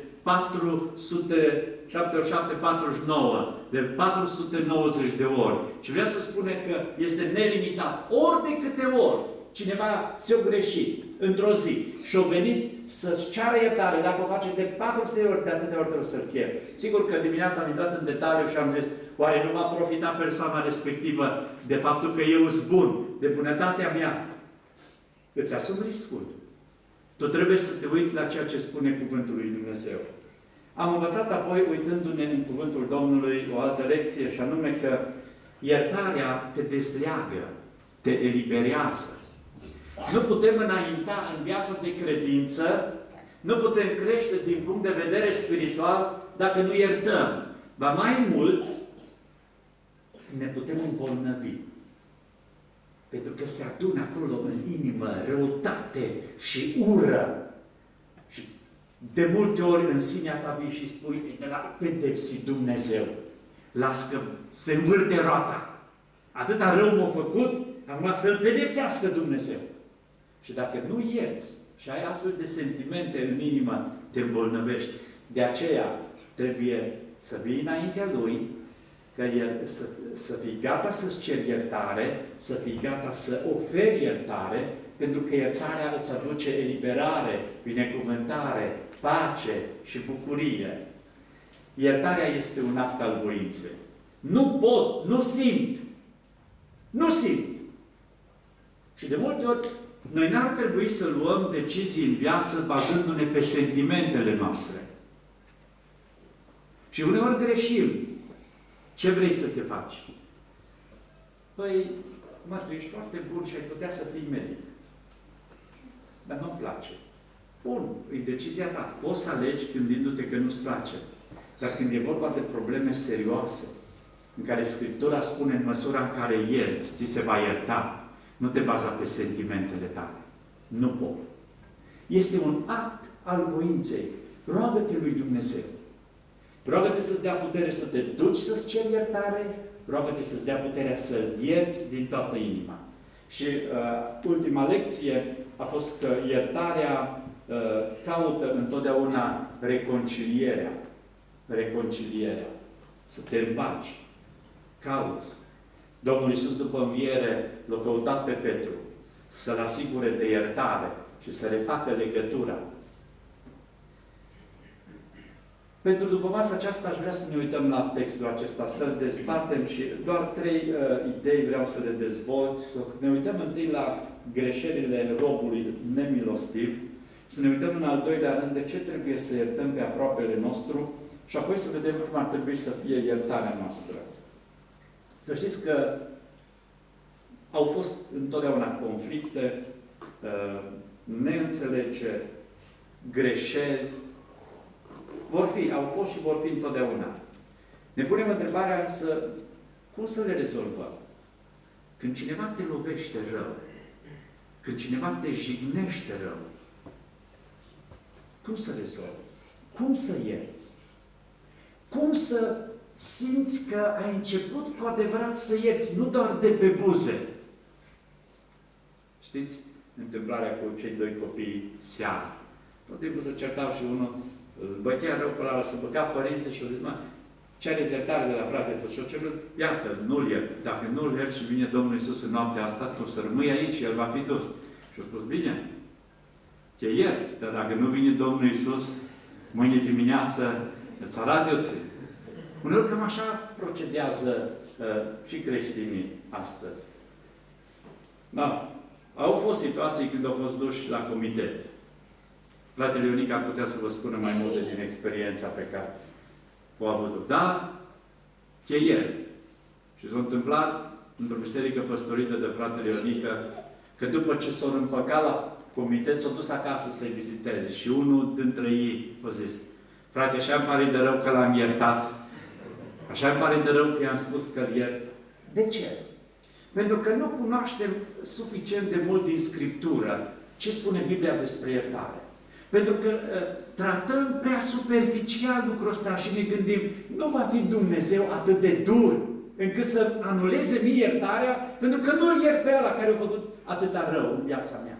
Speaker 7: 7 ori 7, 49, de 490 de ori. Și vrea să spune că este nelimitat. Ori de câte ori cineva ți-o greșit într-o zi și-a venit să-ți ceară iertare, dacă o face de 400 de ori, de atâtea ori trebuie să-l pierd. Sigur că dimineața am intrat în detaliu și am zis, oare nu va profita persoana respectivă de faptul că eu sunt bun, de bunătatea mea? Îți asumi riscul. Tu trebuie să te uiți la ceea ce spune Cuvântul lui Dumnezeu. Am învățat apoi, uitându-ne în Cuvântul Domnului, o altă lecție, și anume că iertarea te dezleagă, te eliberează. Nu putem înainta în viața de credință, nu putem crește din punct de vedere spiritual dacă nu iertăm. Ba mai mult, ne putem îmbolnăvi. Pentru că se adună acolo în inimă răutate și ură. Și de multe ori în sinea ta vii și spui, de la pedepsi Dumnezeu. Las că se învârte roata. Atâta rău m-a făcut, acum să-L pedepsească Dumnezeu. Și dacă nu ierți și ai astfel de sentimente în inimă, te îmbolnăvești. De aceea trebuie să vii înaintea Lui, că să fii gata să-ți ceri iertare, să fii gata să oferi iertare, pentru că iertarea îți aduce eliberare, binecuvântare, pace și bucurie. Iertarea este un act al voinței. Nu pot, nu simt. Nu simt. Și de multe ori, noi n-ar trebui să luăm decizii în viață bazându-ne pe sentimentele noastre. Și uneori greșim. Ce vrei să te faci? Păi, tu ești foarte bun și ai putea să fii medic. Dar nu-mi place. Bun, e decizia ta. Poți să alegi gândindu-te că nu-ți place. Dar când e vorba de probleme serioase, în care Scriptura spune în măsura în care ierți, ți se va ierta, nu te baza pe sentimentele tale. Nu pot. Este un act al voinței. Roagă-te lui Dumnezeu. Roagă-te să-ți dea putere să te duci să-ți ceri iertare, roagă-te să-ți dea puterea să ierți din toată inima. Și ultima lecție a fost că iertarea caută întotdeauna reconcilierea. Reconcilierea. Să te împaci. Cauți. Domnul Iisus, după înviere, l-a căutat pe Petru să-l asigure de iertare și să refacă legătura. Pentru după masa aceasta aș vrea să ne uităm la textul acesta, să-l dezbatem și doar 3 idei vreau să le dezvolt. Să ne uităm întâi la greșelile robului nemilostiv, să ne uităm în al doilea rând de ce trebuie să iertăm pe aproapele nostru și apoi să vedem cum ar trebui să fie iertarea noastră. Să știți că au fost întotdeauna conflicte, neînțelegeri, greșeli, au fost și vor fi întotdeauna. Ne punem întrebarea însă, cum să le rezolvăm? Când cineva te lovește rău, când cineva te jignește rău, cum să rezolvi? Cum să ierți? Cum să simți că ai început cu adevărat să ierți, nu doar de pe buze? Știți întâmplarea cu cei 2 copii seara? Tot timpul se certau și unul bătea rău pe ăla, să băga părinții și au zis, mă, cere iertare de la frate tot. Și-o cerut, iartă-l, nu-l iert. Dacă nu-l iert și vine Domnul Iisus în noaptea asta, tu să rămâi aici și El va fi dus. Și-a spus, bine, te iert, dar dacă nu vine Domnul Iisus, mâine dimineață îți arată eu ție. Uneori cam așa procedează și creștinii astăzi. Da. Au fost situații când au fost duși la comitet. Fratele Ionic ar putea să vă spună mai multe din experiența pe care o a avut-o. Da, te iert. Și s-a întâmplat într-o biserică păstorită de fratele Ionică că după ce s-au împăcat la comitet, s-au dus acasă să-i viziteze. Și unul dintre ei a zis, frate, așa îmi pare de rău că l-am iertat. Așa îmi pare de rău că i-am spus că-l iert. De ce? Pentru că nu cunoaștem suficient de mult din Scriptură ce spune Biblia despre iertare. Pentru că tratăm prea superficial lucrul ăsta și ne gândim, nu va fi Dumnezeu atât de dur încât să anuleze mie iertarea, pentru că nu-l iert pe ăla care a făcut atâta rău în viața mea.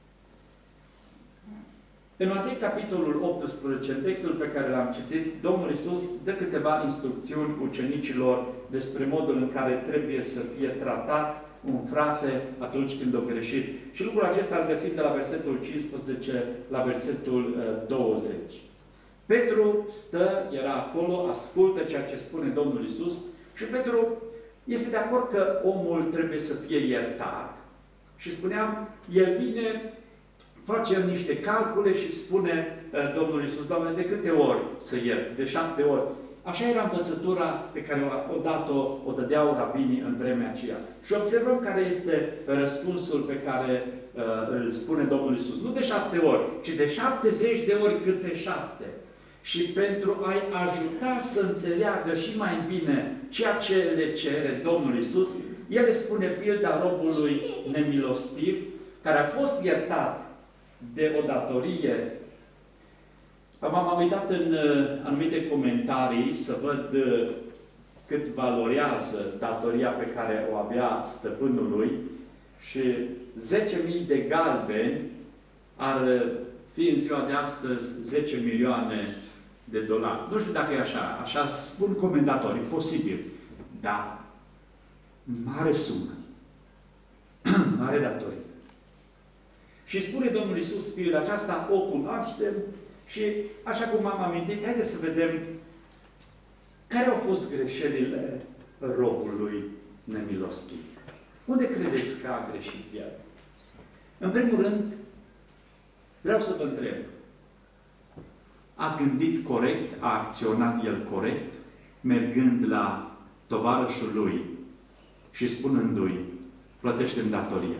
Speaker 7: În Matei, capitolul 18, în textul pe care l-am citit, Domnul Iisus dă câteva instrucțiuni ucenicilor despre modul în care trebuie să fie tratat un frate atunci când a greșit. Și lucrul acesta îl găsim de la versetul 15 la versetul 20. Petru stă, era acolo, ascultă ceea ce spune Domnul Iisus și Petru este de acord că omul trebuie să fie iertat. Și spuneam, el vine, face niște calcule și spune Domnul Iisus, Doamne, de câte ori să iert? De 7 ori. Așa era învățătura pe care o dădeau rabinii în vremea aceea. Și observăm care este răspunsul pe care îl spune Domnul Iisus. Nu de 7 ori, ci de 70 de ori câte 7. Și pentru a-i ajuta să înțeleagă și mai bine ceea ce le cere Domnul Iisus, el le spune pilda robului nemilostiv, care a fost iertat de o datorie. M-am uitat în anumite comentarii să văd cât valorează datoria pe care o avea stăpânului și 10.000 de galbeni ar fi în ziua de astăzi 10 milioane de dolari. Nu știu dacă e așa, așa spun comentatorii, posibil, dar mare sumă, mare datorie. Și spune Domnul Iisus, pilda aceasta o cunoaștem și, așa cum am amintit, haideți să vedem care au fost greșelile robului nemilostiv. Unde credeți că a greșit el? În primul rând, vreau să vă întreb, a gândit corect, a acționat el corect, mergând la tovarășul lui și spunându-i, plătește-mi datoria.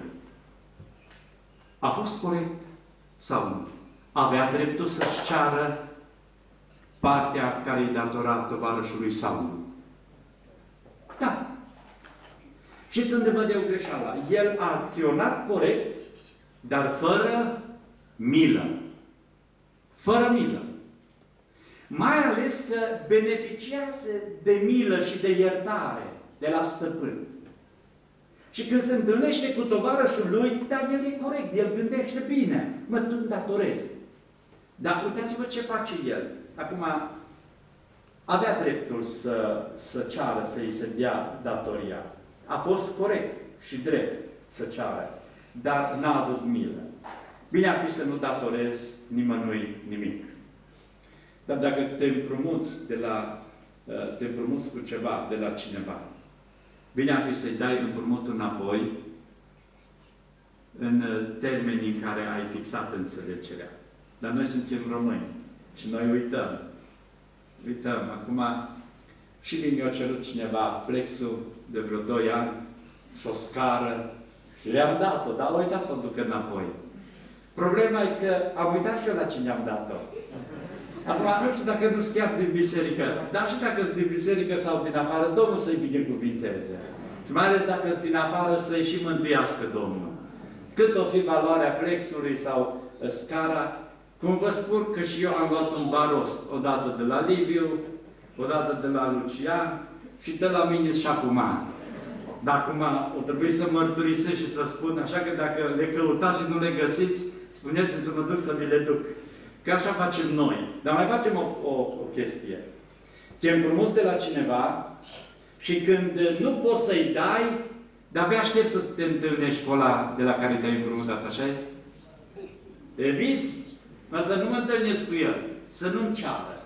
Speaker 7: A fost corect sau nu? Avea dreptul să-și ceară partea care îi datora tovarășului sau nu? Da. Știți unde văd eu greșeala? El a acționat corect, dar fără milă. Fără milă. Mai ales că beneficiază de milă și de iertare de la stăpân. Și când se întâlnește cu tovarășul lui, da, el e corect, el gândește bine. Mă, tu îmi datorezi. Dar uitați-vă ce face el. Acum, avea dreptul să ceară, să-i se dea datoria. A fost corect și drept să ceară. Dar n-a avut milă. Bine ar fi să nu datorezi nimănui nimic. Dar dacă te împrumuți cu ceva de la cineva, bine ar fi să-i dai împrumutul înapoi în termenii în care ai fixat înțelegerea. Dar noi suntem români și noi uităm. Uităm. Acum, și mi-a cerut cineva flexul de vreo 2 ani și o scară și le-am dat-o, dar am uitat să o duc înapoi. Problema e că am uitat și eu la cine am dat-o. Acum, nu știu dacă nu-s chiar din biserică, dar și dacă-s din biserică sau din afară, Domnul să-i binecuvinteze. Și mai ales dacă-s din afară, să-i și mântuiască Domnul. Cât o fi valoarea flexului sau scara, cum vă spun că și eu am luat un barost, odată de la Liviu, odată de la Lucian și de la mine și acum. Dar acum o trebuie să mărturisesc și să spun, așa că dacă le căutați și nu le găsiți, spuneți-mi să mă duc să vi le duc. Că așa facem noi. Dar mai facem o chestie. Te împrumuți de la cineva și când nu poți să-i dai, de-abia aștept să te întâlnești cu ăla de la care te-ai împrumutat, așa-i? Eviți, să nu mă întâlnesc cu el, să nu-mi ceară.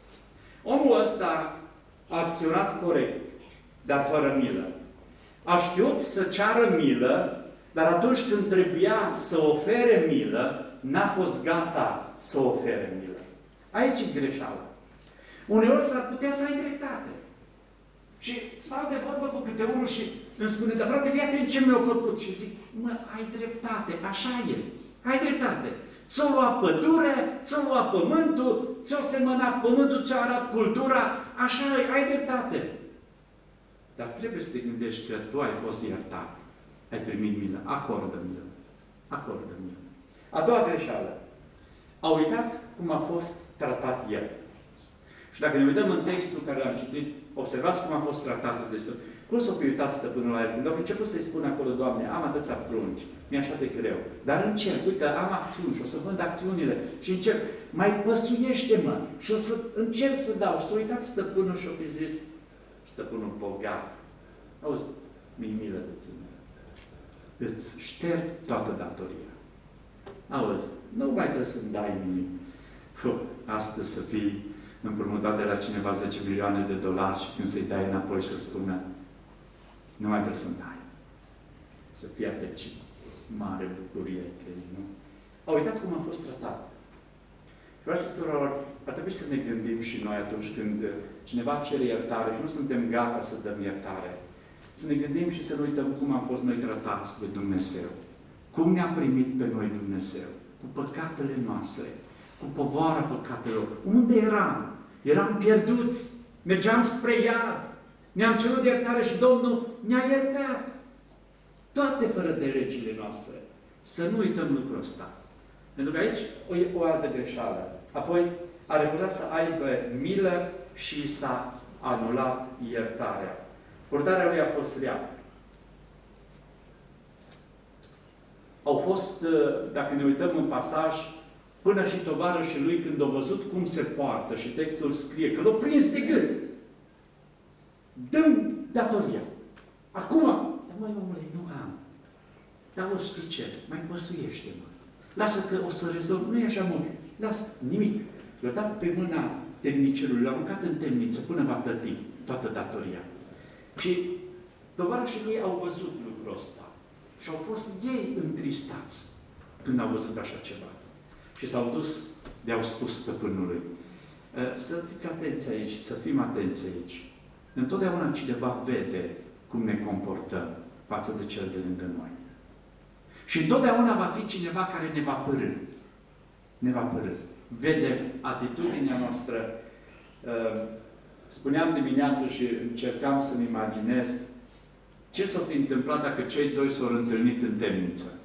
Speaker 7: Omul ăsta a acționat corect, dar fără milă. A știut să ceară milă, dar atunci când trebuia să ofere milă, n-a fost gata să ofere milă. Aici e greșeala. Uneori s-ar putea să ai dreptate. Și stau de vorbă cu câte unul și îmi spune, dar frate, fii atent ce mi-a făcut. Și zic, mă, ai dreptate, așa e. Ai dreptate. Ți-o lua pădure, ți-o lua pământul, ți-o semănat pământul, ți-o arat cultura, așa e, ai dreptate. Dar trebuie să te gândești că tu ai fost iertat. Ai primit milă. Acordă milă. Acordă milă. A doua greșeală. A uitat cum a fost tratat el. Și dacă ne uităm în textul care l-am citit, observați cum a fost tratat de stăpân. Cum s-o fi uitat stăpânul la el? Când a început să-i spune acolo, Doamne, am atâția prunci, mi-e așa de greu. Dar încerc, uite, am acțiuni și o să vând acțiunile. Și încerc, mai păsuiește-mă și o să încerc să dau. Și s-a uitat stăpânul și a fi zis, stăpânul bogat, auzi, mi-i milă de tine. Îți șterg toată datoria. Auzi, nu mai trebuie să-mi dai nimic. Astăzi să fii împrumutat de la cineva 10 milioane de dolari și când să-i dai înapoi să spună, nu mai trebuie să-mi dai. Să fie atât mare bucurie că nu? A uitat cum a fost tratat. Frați și surori, ar trebui să ne gândim și noi atunci când cineva cere iertare și nu suntem gata să dăm iertare. Să ne gândim și să nu uităm cum am fost noi tratați de Dumnezeu. Cum ne-a primit pe noi Dumnezeu? Cu păcatele noastre, cu povara păcatelor. Unde eram? Eram pierduți, mergeam spre iad, ne-am cerut iertare și Domnul ne-a iertat. Toate fără de legile noastre. Să nu uităm lucrul ăsta. Pentru că aici o altă greșeală. Apoi a refuzat să aibă milă și s-a anulat iertarea. Purtarea lui a fost rea. Au fost, dacă ne uităm în pasaj, până și tovarășii lui, când au văzut cum se poartă, și textul scrie că l-au prins de gât. Dă-mi datoria. Acum, dar măi, omule, nu am. Dar o știi ce? Mai păsuiește-mă. Lasă că o să rezolv. Nu e așa mult. Lasă. Nimic. L-a dat pe mâna temnicerului, l-a aruncat în temniță până va plăti toată datoria. Și tovarășii lui au văzut lucrul ăsta. Și au fost ei întristați când au văzut așa ceva. Și s-au dus, de-au spus stăpânului. Să fiți atenți aici, să fim atenți aici. Întotdeauna cineva vede cum ne comportăm față de cel de lângă noi. Și întotdeauna va fi cineva care ne va părâ. Ne va părâ. Vede atitudinea noastră, spuneam dimineață și încercam să-mi imaginez ce s-a fi întâmplat dacă cei doi s-au întâlnit în temniță.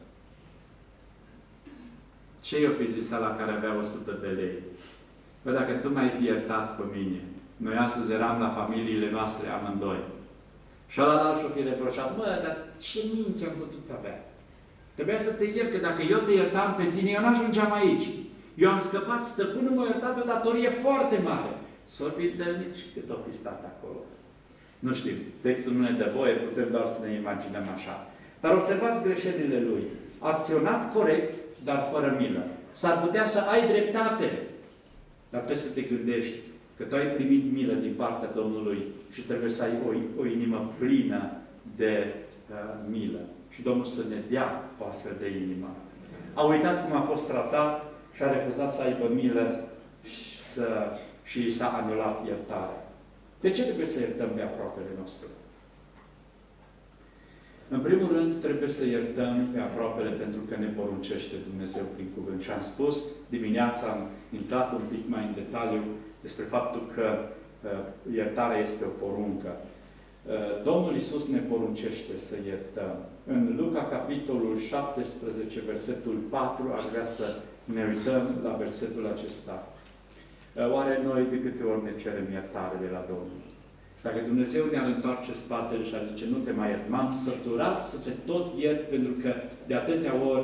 Speaker 7: Ce i-o fi zis la care avea 100 de lei? Păi dacă tu m-ai fi iertat pe mine, noi astăzi eram la familiile noastre amândoi. Și ăla și-o fi reproșat, mă, dar ce minte am putut avea? Trebuia să te iert, că dacă eu te iertam pe tine, eu n-ajungeam aici. Eu am scăpat, stăpânul m-a iertat de o datorie foarte mare. S-or fi întâlnit și cât o fi stat acolo. Nu știu, textul nu ne dă voie, putem doar să ne imaginăm așa. Dar observați greșelile lui. A acționat corect, dar fără milă. S-ar putea să ai dreptate, dar trebuie să te gândești că tu ai primit milă din partea Domnului și trebuie să ai o inimă plină de milă. Și Domnul să ne dea o astfel de inimă. A uitat cum a fost tratat și a refuzat să aibă milă și i s-a anulat iertarea. De ce trebuie să iertăm pe aproapele nostru? În primul rând, trebuie să iertăm pe aproapele pentru că ne poruncește Dumnezeu prin cuvânt. Și am spus, dimineața am intrat un pic mai în detaliu despre faptul că iertarea este o poruncă. Domnul Iisus ne poruncește să iertăm. În Luca, capitolul 17, versetul 4, aș vrea să ne uităm la versetul acesta. Oare noi de câte ori ne cerem iertare de la Domnul? Dacă Dumnezeu ne-ar întoarce spatele și ar zice, nu te mai iert, m-am săturat să te tot iert pentru că de atâtea ori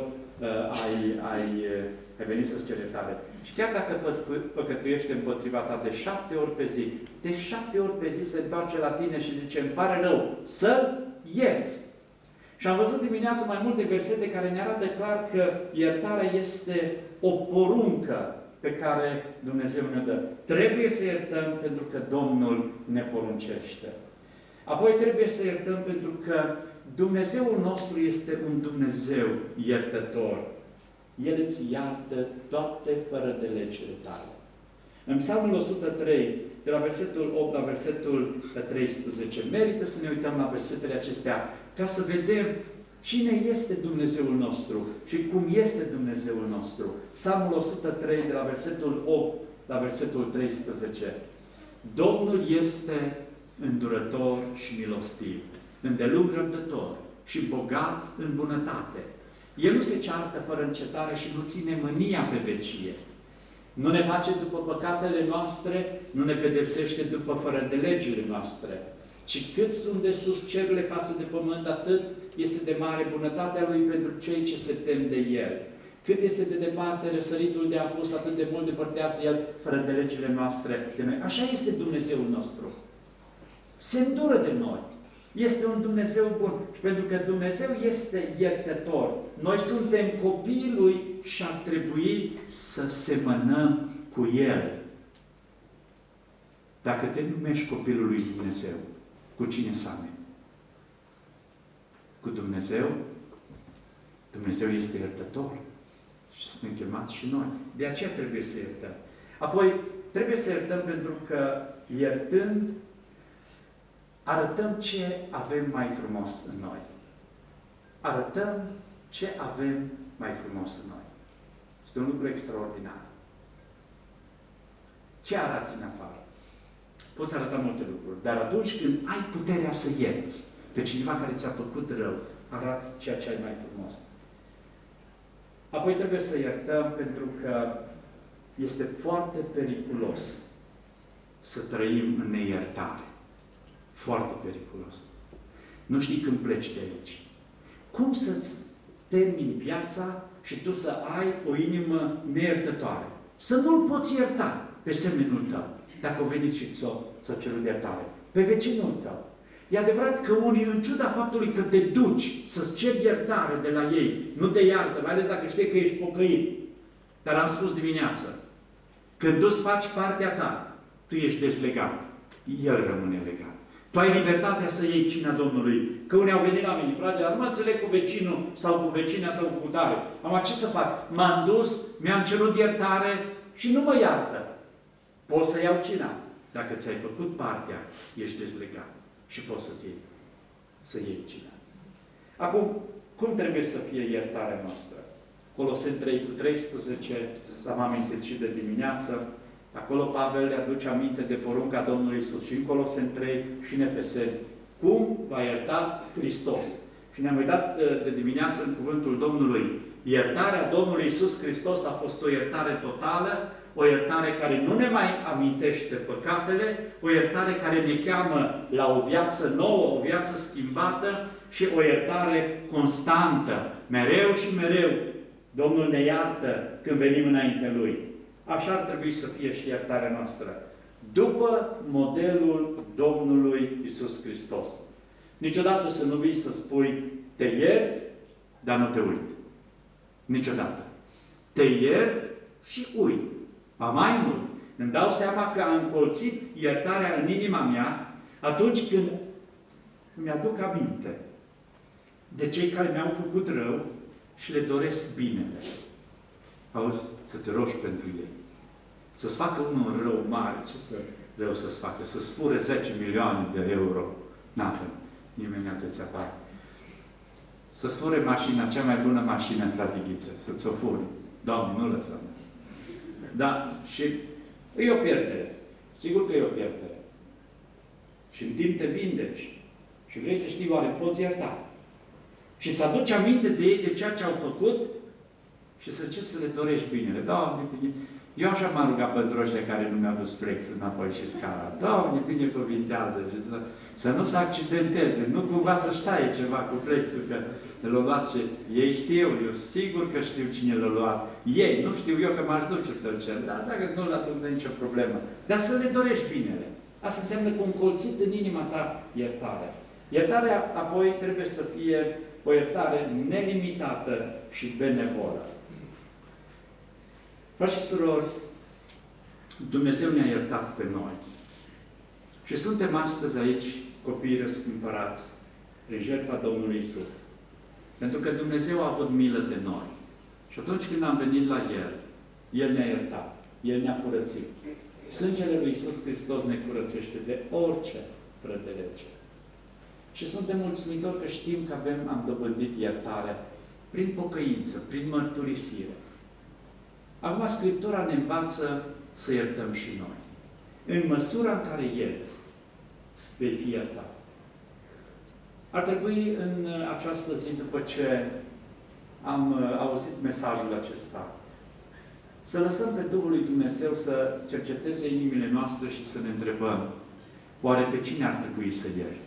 Speaker 7: ai venit să-ți ceri iertare. Și chiar dacă păcătuiește împotriva ta de 7 ori pe zi, de 7 ori pe zi se întoarce la tine și zice, îmi pare rău, să-l ierți. Și am văzut dimineața mai multe versete care ne arată clar că iertarea este o poruncă pe care Dumnezeu ne dă. Trebuie să iertăm pentru că Domnul ne poruncește. Apoi trebuie să iertăm pentru că Dumnezeul nostru este un Dumnezeu iertător. El îți iartă toate fără de legile tale. În Psalmul 103, de la versetul 8 la versetul 13, merită să ne uităm la versetele acestea ca să vedem cine este Dumnezeul nostru și cum este Dumnezeul nostru. Psalmul 103, de la versetul 8 la versetul 13. Domnul este îndurător și milostiv, îndelung răbdător și bogat în bunătate. El nu se ceartă fără încetare și nu ține mânia pe vecie. Nu ne face după păcatele noastre, nu ne pedepsește după fără de legile noastre, ci cât sunt de sus cerurile față de pământ, atât este de mare bunătatea Lui pentru cei ce se tem de El. Cât este de departe răsăritul de apus, atât de mult depărtează El fără de legile noastre de noi. Așa este Dumnezeul nostru. Se îndură de noi. Este un Dumnezeu bun. Și pentru că Dumnezeu este iertător, noi suntem copiii Lui și ar trebui să semănăm cu El. Dacă te numești copilul lui Dumnezeu, cu cine seamănă? Cu Dumnezeu? Dumnezeu este iertător. Și suntem chemați și noi. De aceea trebuie să iertăm. Apoi, trebuie să iertăm pentru că, iertând, arătăm ce avem mai frumos în noi. Arătăm ce avem mai frumos în noi. Este un lucru extraordinar. Ce arăți în afară? Poți arăta multe lucruri, dar atunci când ai puterea să ierți pe cineva care ți-a făcut rău, arăți ceea ce ai mai frumos. Apoi trebuie să iertăm pentru că este foarte periculos să trăim în neiertare. Foarte periculos. Nu știi când pleci de aici. Cum să-ți termini viața și tu să ai o inimă neiertătoare? Să nu-l poți ierta pe semenul tău, dacă o venit și ți-o cerut iertare. Pe vecinul tău. E adevărat că unii, în ciuda faptului că te duci să-ți ceri iertare de la ei, nu te iartă, mai ales dacă știi că ești pocăit. Dar am spus dimineață, când tu îți faci partea ta, tu ești dezlegat. El rămâne legat. Tu ai libertatea să iei cina Domnului. Că unii au venit la mine, frate, dar nu mă înțeleg cu vecinul sau cu vecina sau cu tare. Am ce să fac? M-am dus, mi-am cerut iertare și nu mă iartă. Poți să iau cina. Dacă ți-ai făcut partea, ești dezlegat. Și poți să iei cina. Acum, cum trebuie să fie iertarea noastră? Coloseni 3:13, l-am amintit și de dimineață, Acolo Pavel le aduce aminte de porunca Domnului Iisus și în Coloseni 3 și în Efeseni. Cum va ierta Hristos? Și ne-am uitat de dimineață în cuvântul Domnului. Iertarea Domnului Iisus Hristos a fost o iertare totală, o iertare care nu ne mai amintește păcatele, o iertare care ne cheamă la o viață nouă, o viață schimbată și o iertare constantă. Mereu și mereu Domnul ne iartă când venim înaintea Lui. Așa ar trebui să fie și iertarea noastră. După modelul Domnului Iisus Hristos. Niciodată să nu vii să spui, te iert, dar nu te uit. Niciodată. Te iert și uit. Ba mai mult, îmi dau seama că am încolțit iertarea în inima mea atunci când îmi aduc aminte de cei care mi-au făcut rău și le doresc binele. Auzi, să te rogi pentru ei. Să-ți facă unul rău mare, ce rău să-ți facă? Să-ți fure 10 milioane de euro. N-avem. Nimeni n-a apare. Să-ți fure mașina, cea mai bună mașină, frate Ghiță. Să-ți o furi. Doamne, nu lăsăm. Da, și e o pierdere. Sigur că e o pierdere. Și în timp te vindeci. Și vrei să știi, oare poți ierta. Și îți aduci aminte de ei, de ceea ce au făcut și să începi să le dorești binele. Doamne, bine. Eu așa m-am rugat pentru ăștia care nu mi-au dus flexul înapoi și scara. Doamne, binecuvintează și să nu se accidenteze. Nu cumva să-și taie ceva cu flexul, că l-au luat și ei știu, eu sigur că știu cine l-a luat. Ei, nu știu eu că m-aș duce să-l cer. Dar dacă nu-l atunci nu e nicio problemă. Dar să le dorești binele. Asta înseamnă că încolțit în inima ta iertarea. Iertarea apoi trebuie să fie o iertare nelimitată și benevolă. Frați și surori, Dumnezeu ne-a iertat pe noi. Și suntem astăzi aici copii răscumpărați prin jertfa Domnului Iisus. Pentru că Dumnezeu a avut milă de noi. Și atunci când am venit la El, El ne-a iertat. El ne-a curățit. Sângele lui Iisus Hristos ne curățește de orice fără de lege. Și suntem mulțumitori că știm că am dobândit iertarea prin pocăință, prin mărturisire. Acum Scriptura ne învață să iertăm și noi. În măsura în care ierți, vei fi iertat. Ar trebui în această zi, după ce am auzit mesajul acesta, să lăsăm pe Duhul lui Dumnezeu să cerceteze inimile noastre și să ne întrebăm, oare pe cine ar trebui să iert?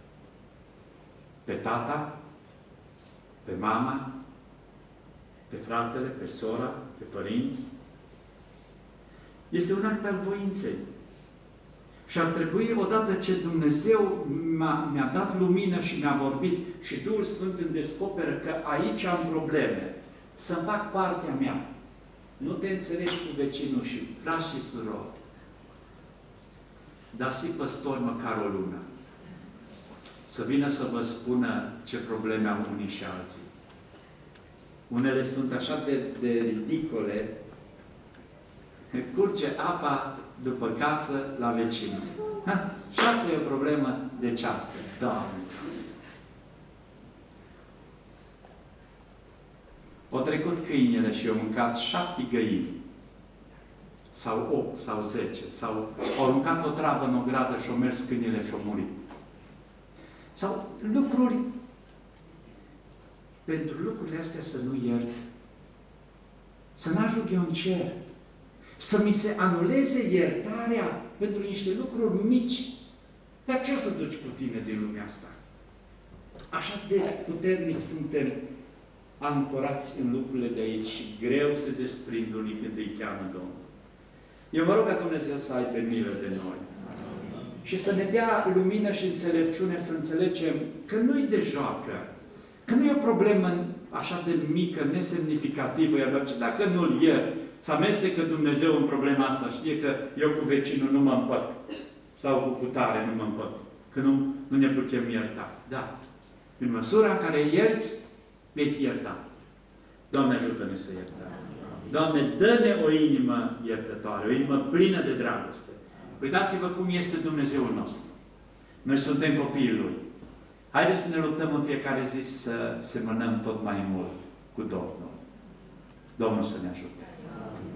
Speaker 7: Pe tata? Pe mama? Pe fratele? Pe sora? Pe părinți? Este un act al voinței. Și ar trebui, odată ce Dumnezeu mi-a dat lumină și mi-a vorbit și Duhul Sfânt îmi descoperă că aici am probleme, să fac partea mea. Nu te înțelegi cu vecinul și frați și surori. Dați-i păstor măcar o lună. Să vină să vă spună ce probleme au unii și alții. Unele sunt așa de ridicole. Curge apa după casă la vecinul. Și asta e o problemă de ceaptă. Doamne! Au trecut câinele și au mâncat 7 găini. Sau 8, sau 10. Sau au aruncat o travă în ogradă și au mers câinele și au murit. Sau lucruri. Pentru lucrurile astea să nu iert. Să n-ajung eu în cer. Să mi se anuleze iertarea pentru niște lucruri mici. Dar ce o să duci cu tine din lumea asta? Așa de puternic suntem ancorați în lucrurile de aici și greu se desprind unii când îi cheamă Domnul. Eu mă rog ca Dumnezeu să aibă milă de noi. Și să ne dea lumină și înțelepciune să înțelegem că nu-i de joacă, că nu e o problemă așa de mică, nesemnificativă, iar dacă nu-l iert, să amestecă Dumnezeu în problema asta, știe că eu cu vecinul nu mă împăt, sau cu putare nu mă împăt, că nu ne putem ierta. Da. În măsura în care ierți, vei fi iertat. Doamne, ajută-ne să iertăm. Doamne, dă-ne o inimă iertătoare, o inimă plină de dragoste. Uitați-vă cum este Dumnezeul nostru. Noi suntem copiii Lui. Haideți să ne luptăm în fiecare zi să semănăm tot mai mult cu Domnul. Domnul să ne ajute.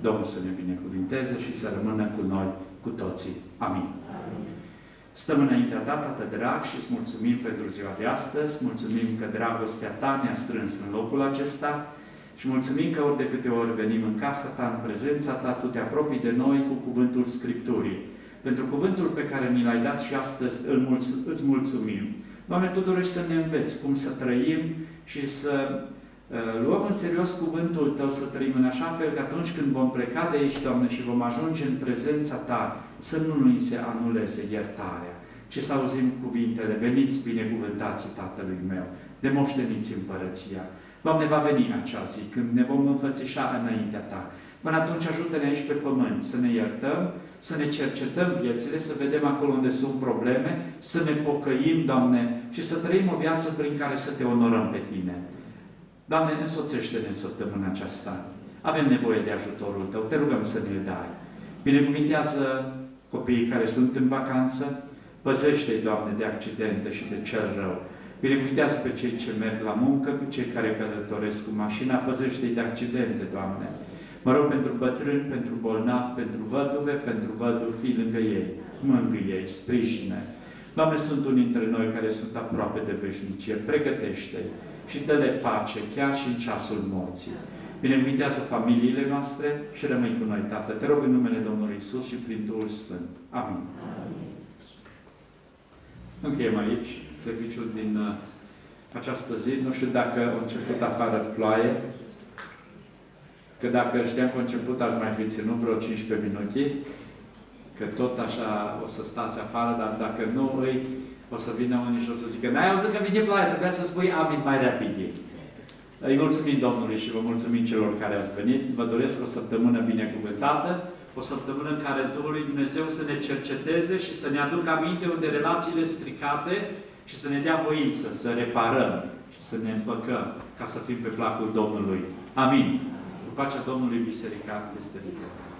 Speaker 1: Domnul să ne binecuvinteze și să rămână cu noi, cu toții. Amin. Stăm înaintea ta, Tată drag, și îți mulțumim pentru ziua de astăzi, mulțumim că dragostea ta ne-a strâns în locul acesta și mulțumim că ori de câte ori venim în casa ta, în prezența ta, tu te apropii de noi cu cuvântul Scripturii. Pentru cuvântul pe care ni l-ai dat și astăzi îți mulțumim. Doamne, tu dorești să ne înveți cum să trăim și să luăm în serios cuvântul tău, să trăim în așa fel că atunci când vom pleca de aici, Doamne, și vom ajunge în prezența ta, să nu ni se anuleze iertarea, ci să auzim cuvintele: veniți binecuvântații Tatălui meu, demoșteniți împărăția. Doamne, va veni acea zi când ne vom înfățișa înaintea ta. Până atunci ajută-ne aici pe pământ să ne iertăm, să ne cercetăm viețile, să vedem acolo unde sunt probleme, să ne pocăim, Doamne, și să trăim o viață prin care să te onorăm pe Tine. Doamne, însoțește-ne în săptămâna aceasta. Avem nevoie de ajutorul Tău, te rugăm să ne dai. Binecuvintează copiii care sunt în vacanță, păzește-i, Doamne, de accidente și de cel rău. Binecuvintează pe cei ce merg la muncă, pe cei care călătoresc cu mașina, păzește-i de accidente, Doamne. Mă rog pentru bătrâni, pentru bolnavi, pentru văduve, pentru văduvi, fii lângă ei, mângâie-i, sprijină. Doamne, sunt unii dintre noi care sunt aproape de veșnicie, pregătește-i și dă-le pace, chiar și în ceasul morții. Binecuvintează familiile noastre și rămâi cu noi, Tată. Te rog în numele Domnului Iisus și prin Duhul Sfânt. Amin. Încheiem aici serviciul din această zi. Nu știu dacă a început afară ploaie, că dacă știam că a început, aș mai fi ținut vreo 15 minute, că tot așa o să stați afară, dar dacă nu, o să vină unii și o să zică: n-ai auzit că vine ploaie, trebuia să spui amin mai rapid. Îi mulțumim Domnului și vă mulțumim celor care ați venit. Vă doresc o săptămână binecuvântată, o săptămână în care Duhul lui Dumnezeu să ne cerceteze și să ne aducă aminte unde relațiile stricate și să ne dea voință, să reparăm și să ne împăcăm ca să fim pe placul Domnului. Amin. Cu pacea Domnului, biserica este liberă.